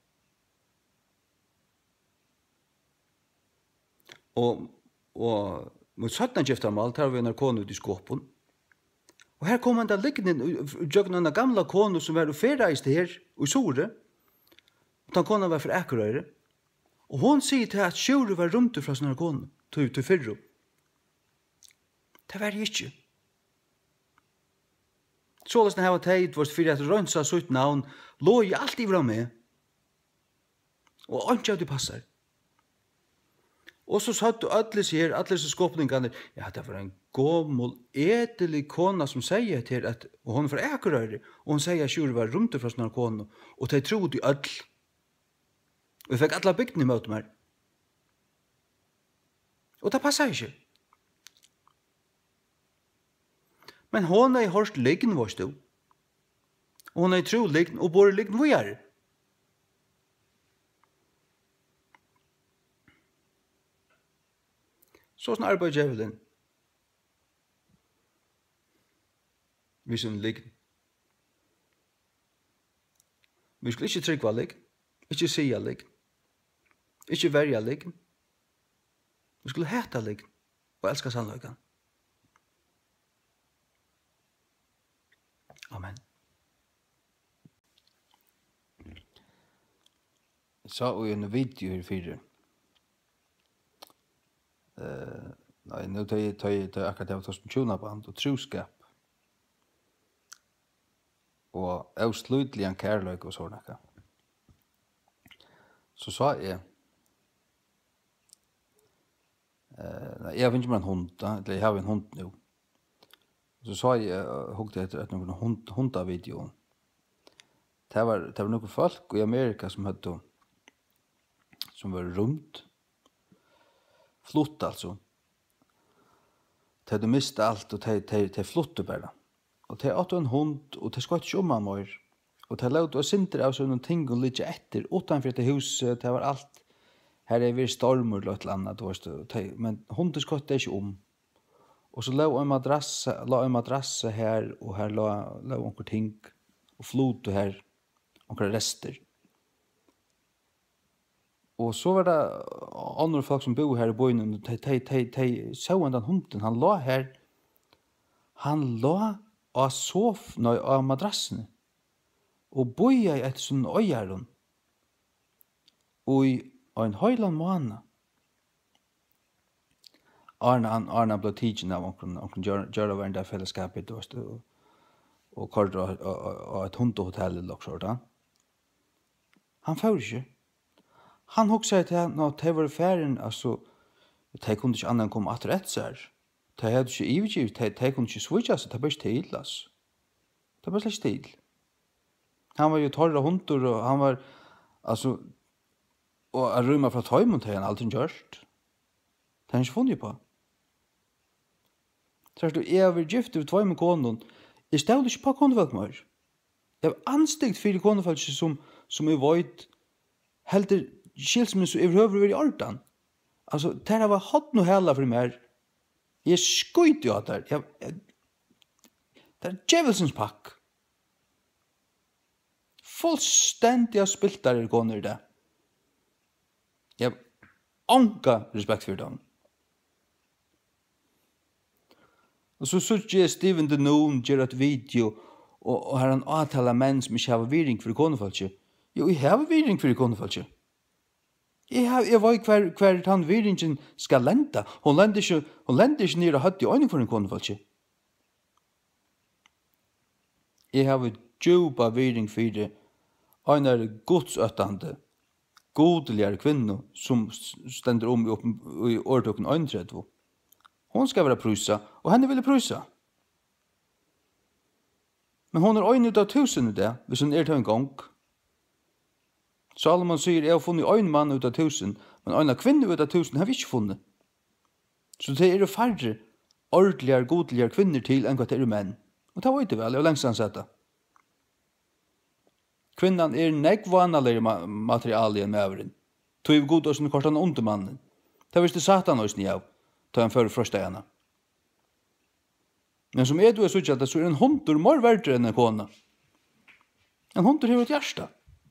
Og, og mot søttene giftermål tar vi en kone ut i skåpen. Og her kom han da liggende jøgna en gamla kone som var ferreiste her i Sore. Og den kone var fra Ekerøyre. Og hon sier til at Sjure var rundt fra sånne kone til, til fyrre. Det var det ikke. Så løsne her var teit, vårt fyrir at rønsa sutt navn, lå i alt i vrå med. Og ikke av det passar. Og så satt du alle her, alle disse skåpningene, ja, det var en gommel, edelig kona som sier til at, og hun er fra Ekerøyre, og hun sier at Sjur var rundt fra sånne kona, og de trodde i ødel. Og vi fikk alle bygdene i møte meg. Og det passer ikke. Men hon er i hørst liggen vår stod. Og hon er i tro liggen, og bor liggen hvor er. Så sånn arbeid djevelen. Vi som liggen. Vi skulle ikke trygge liggen. Ikke sige liggen. Ikke verja liggen. Vi skulle heta liggen. Og elska sannløyken. Amen. Jeg sa jo en video her fire. Uh, nei, nå tar jeg, tar jeg, tar jeg akkurat av Torsten Tjonaband og troskap. Og avslutlig en kærløyke og sånn akka. Så sa jeg, uh, nei, jeg har ikke med en hund, da, eller jeg har en hund nå. Så sa jeg, jeg hukte etter et noen hund, hundavideoen. Det var, det var noen folk i Amerika som hadde, som var rundt, flott altså. De hadde mistet alt, og de, de, de flottet bare. Og de hadde en hund, og de skulle ikke om han mer. Og de levde og sinter av sånne ting og litt etter, utenfor det huset, det var alt. Her er vi stormer eller et eller annet, men hunden skulle ikke om. Og så lå en madrasse, lå en madrasse her, og her lå, lå onker ting, og flot og her, onker rester. Og så var det andre folk som bor her i bøynen, og de, de, de, de så en den hunden, han lå her, han lå av sofen, av madrassene, og bøya i et sånn øyeren, og i en høyland måned, Arne han Arne blev teaching av onkeln onkeln Göra var där fällskapet då och och kort och ett hundhotell eller något sådant. Han får inte. Han huxade till när det var färden alltså det kunde inte annan komma att rätt så här. Det hade ju evigt det det kunde inte switcha så det bara till alltså. Det bara släkt till. Han var ju torra hundar och han var alltså och att rymma från hemmen till han alltid gjort. Det har inte funnit på. Så du är vi gift av två med konen. Jag ställde inte på konefalk mer. Jag har anstängt för konefalk som som är void helt skilsmässa överhuvud i ordan. Alltså det här var hot nu hela för mig. Jag skojt ju att det. Jag det är Jevelsons pack. Fullständiga spiltar koner där. Jag anka respekt för dem. Og så sutt jeg Steven Denon gjør et video, og, og har en avtale menn som ikke har viring for konefalket. Jo, jeg har viring for konefalket. Jeg, har, jeg vet hver, hver han viringen skal lente. Hun lender ikke, hun lender ikke nere hatt i øyne for en konefalket. Jeg har djupa viring for det. En er godsøttende, godeligere kvinner som stender om i, i årtokken øyntredvo. Hon ska vara prusa, och henne ville prusa. Men hon är en utav tusen i det, hvis hon är till en gång. Salomon säger, jag har funnit en man utav tusen, men en kvinna utav tusen har vi inte funnit. Så det är färre ordentliga, godliga kvinnor till än vad det är män. Och det var inte väl, jag har längst ansett. Kvinnan är negvanligare material i en mävren. Tog vi god och sån kortan under mannen. Det visste Satan oss ni av. Ta en för första ena. Men som är du är så att så är en hundur mer värd än en kona. En hundur har ett hjärta.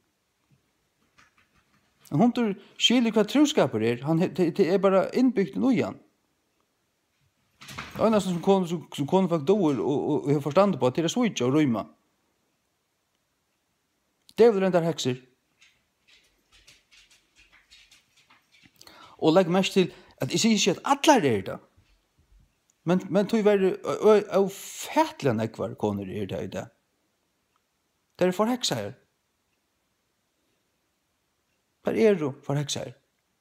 En hundur skiljer vad troskaper är. Han det är bara inbyggt i nojan. Det är nästan som kona som, som kona folk dår och, och, och har förstånd på att det är switcha och rymma. Det är väl den där häxor. Och lägg mest till att jag säger inte att alla är det. Men, men tog være av fætlige nekvar koner er det i det. Det er for heksager. Det er jo for heksager.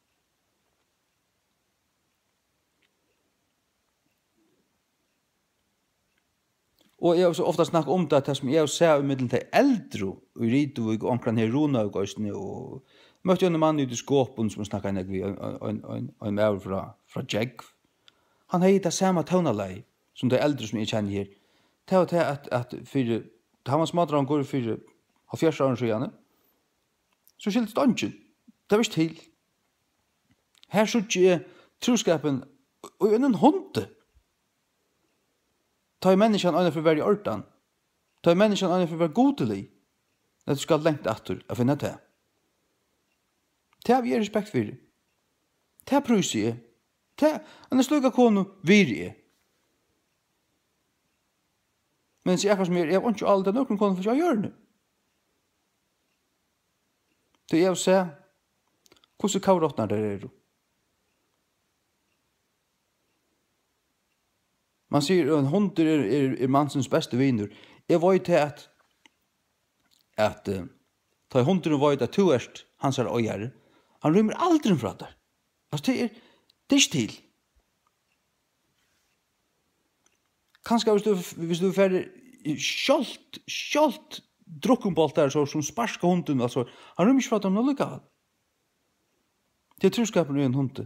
Og jeg har så ofta snakket om det, det som jeg ser i middelen til eldre, og i Rydvig, og omkring her Rona og Østene, og møtte jo en mann ute i skåpen som snakket en vi, en maur fra, fra Jegg. Han har gitt det samme tøvnalei, som de eldre som jeg kjenner her. Det var til at, at for, han var smadrangår for halvfjerds år siden, så skilte det ikke. Det var ikke til. Her så ikke troskapen, og en hunde. Ta i menneskene øyne for å være i ordan. Ta i menneskene øyne for å være godelig. Det du skal lengt etter å finne det. Det har vi respekt for. Det har prøyser jeg. Det er slukka kone vir jeg. Men jeg akkurat som jeg, jeg har ikke alle det noen kone for å gjøre det. Det er å se hvordan kavrottene der er. Man sier at en hund er, er, er mansens beste viner. Jeg vet til at at uh, ta hunden vet at du erst hans er øyere. Han rymmer aldri fra der. Altså det er det er ikke til. Kanskje hvis du, hvis du er ferdig skjolt, skjolt drukkenbolt der så, som sparska hunden, altså, han rymmer ikke fra dem noe lykka. Det er troskapen i en hund.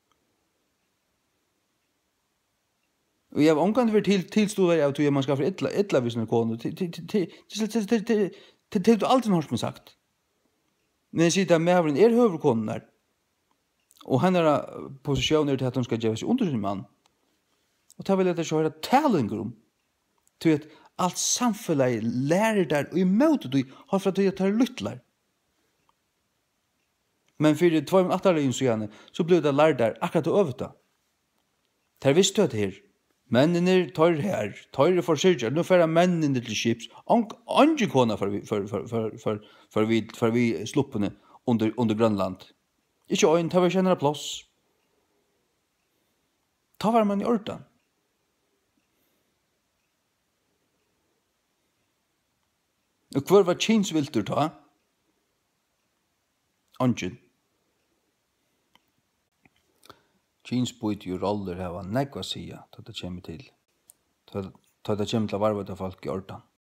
Og jeg har omgang til til tilstod der av at man skal få illa illa hvis en kone. Til til til til til du aldri har sagt. Men jeg sier at mævren er høverkonen der. Og hennes posisjon er til at hun skal gjøre seg under sin mann. Og det vil jeg ikke høre talinger om. Til at alt samfunnet lærer der og i møte du har for at du tar lyttler. Men for två men åtta år siden så blev det lært der akkurat å øve det. Der visste jeg det her. Mennene tar her, tar for syrger, nå fører mennene til skips, andre kona for, for, for, for, for, for, vi, for vi sluppene under, under Grønland. Ikke øyn, ta var kjenner plass. Ta var man i ordan. Og hver var kinsvilter ta? Angen. Kins bøyt jo roller her var nekva sida, til det kommer til. Til det kommer til å varve til folk i ordan.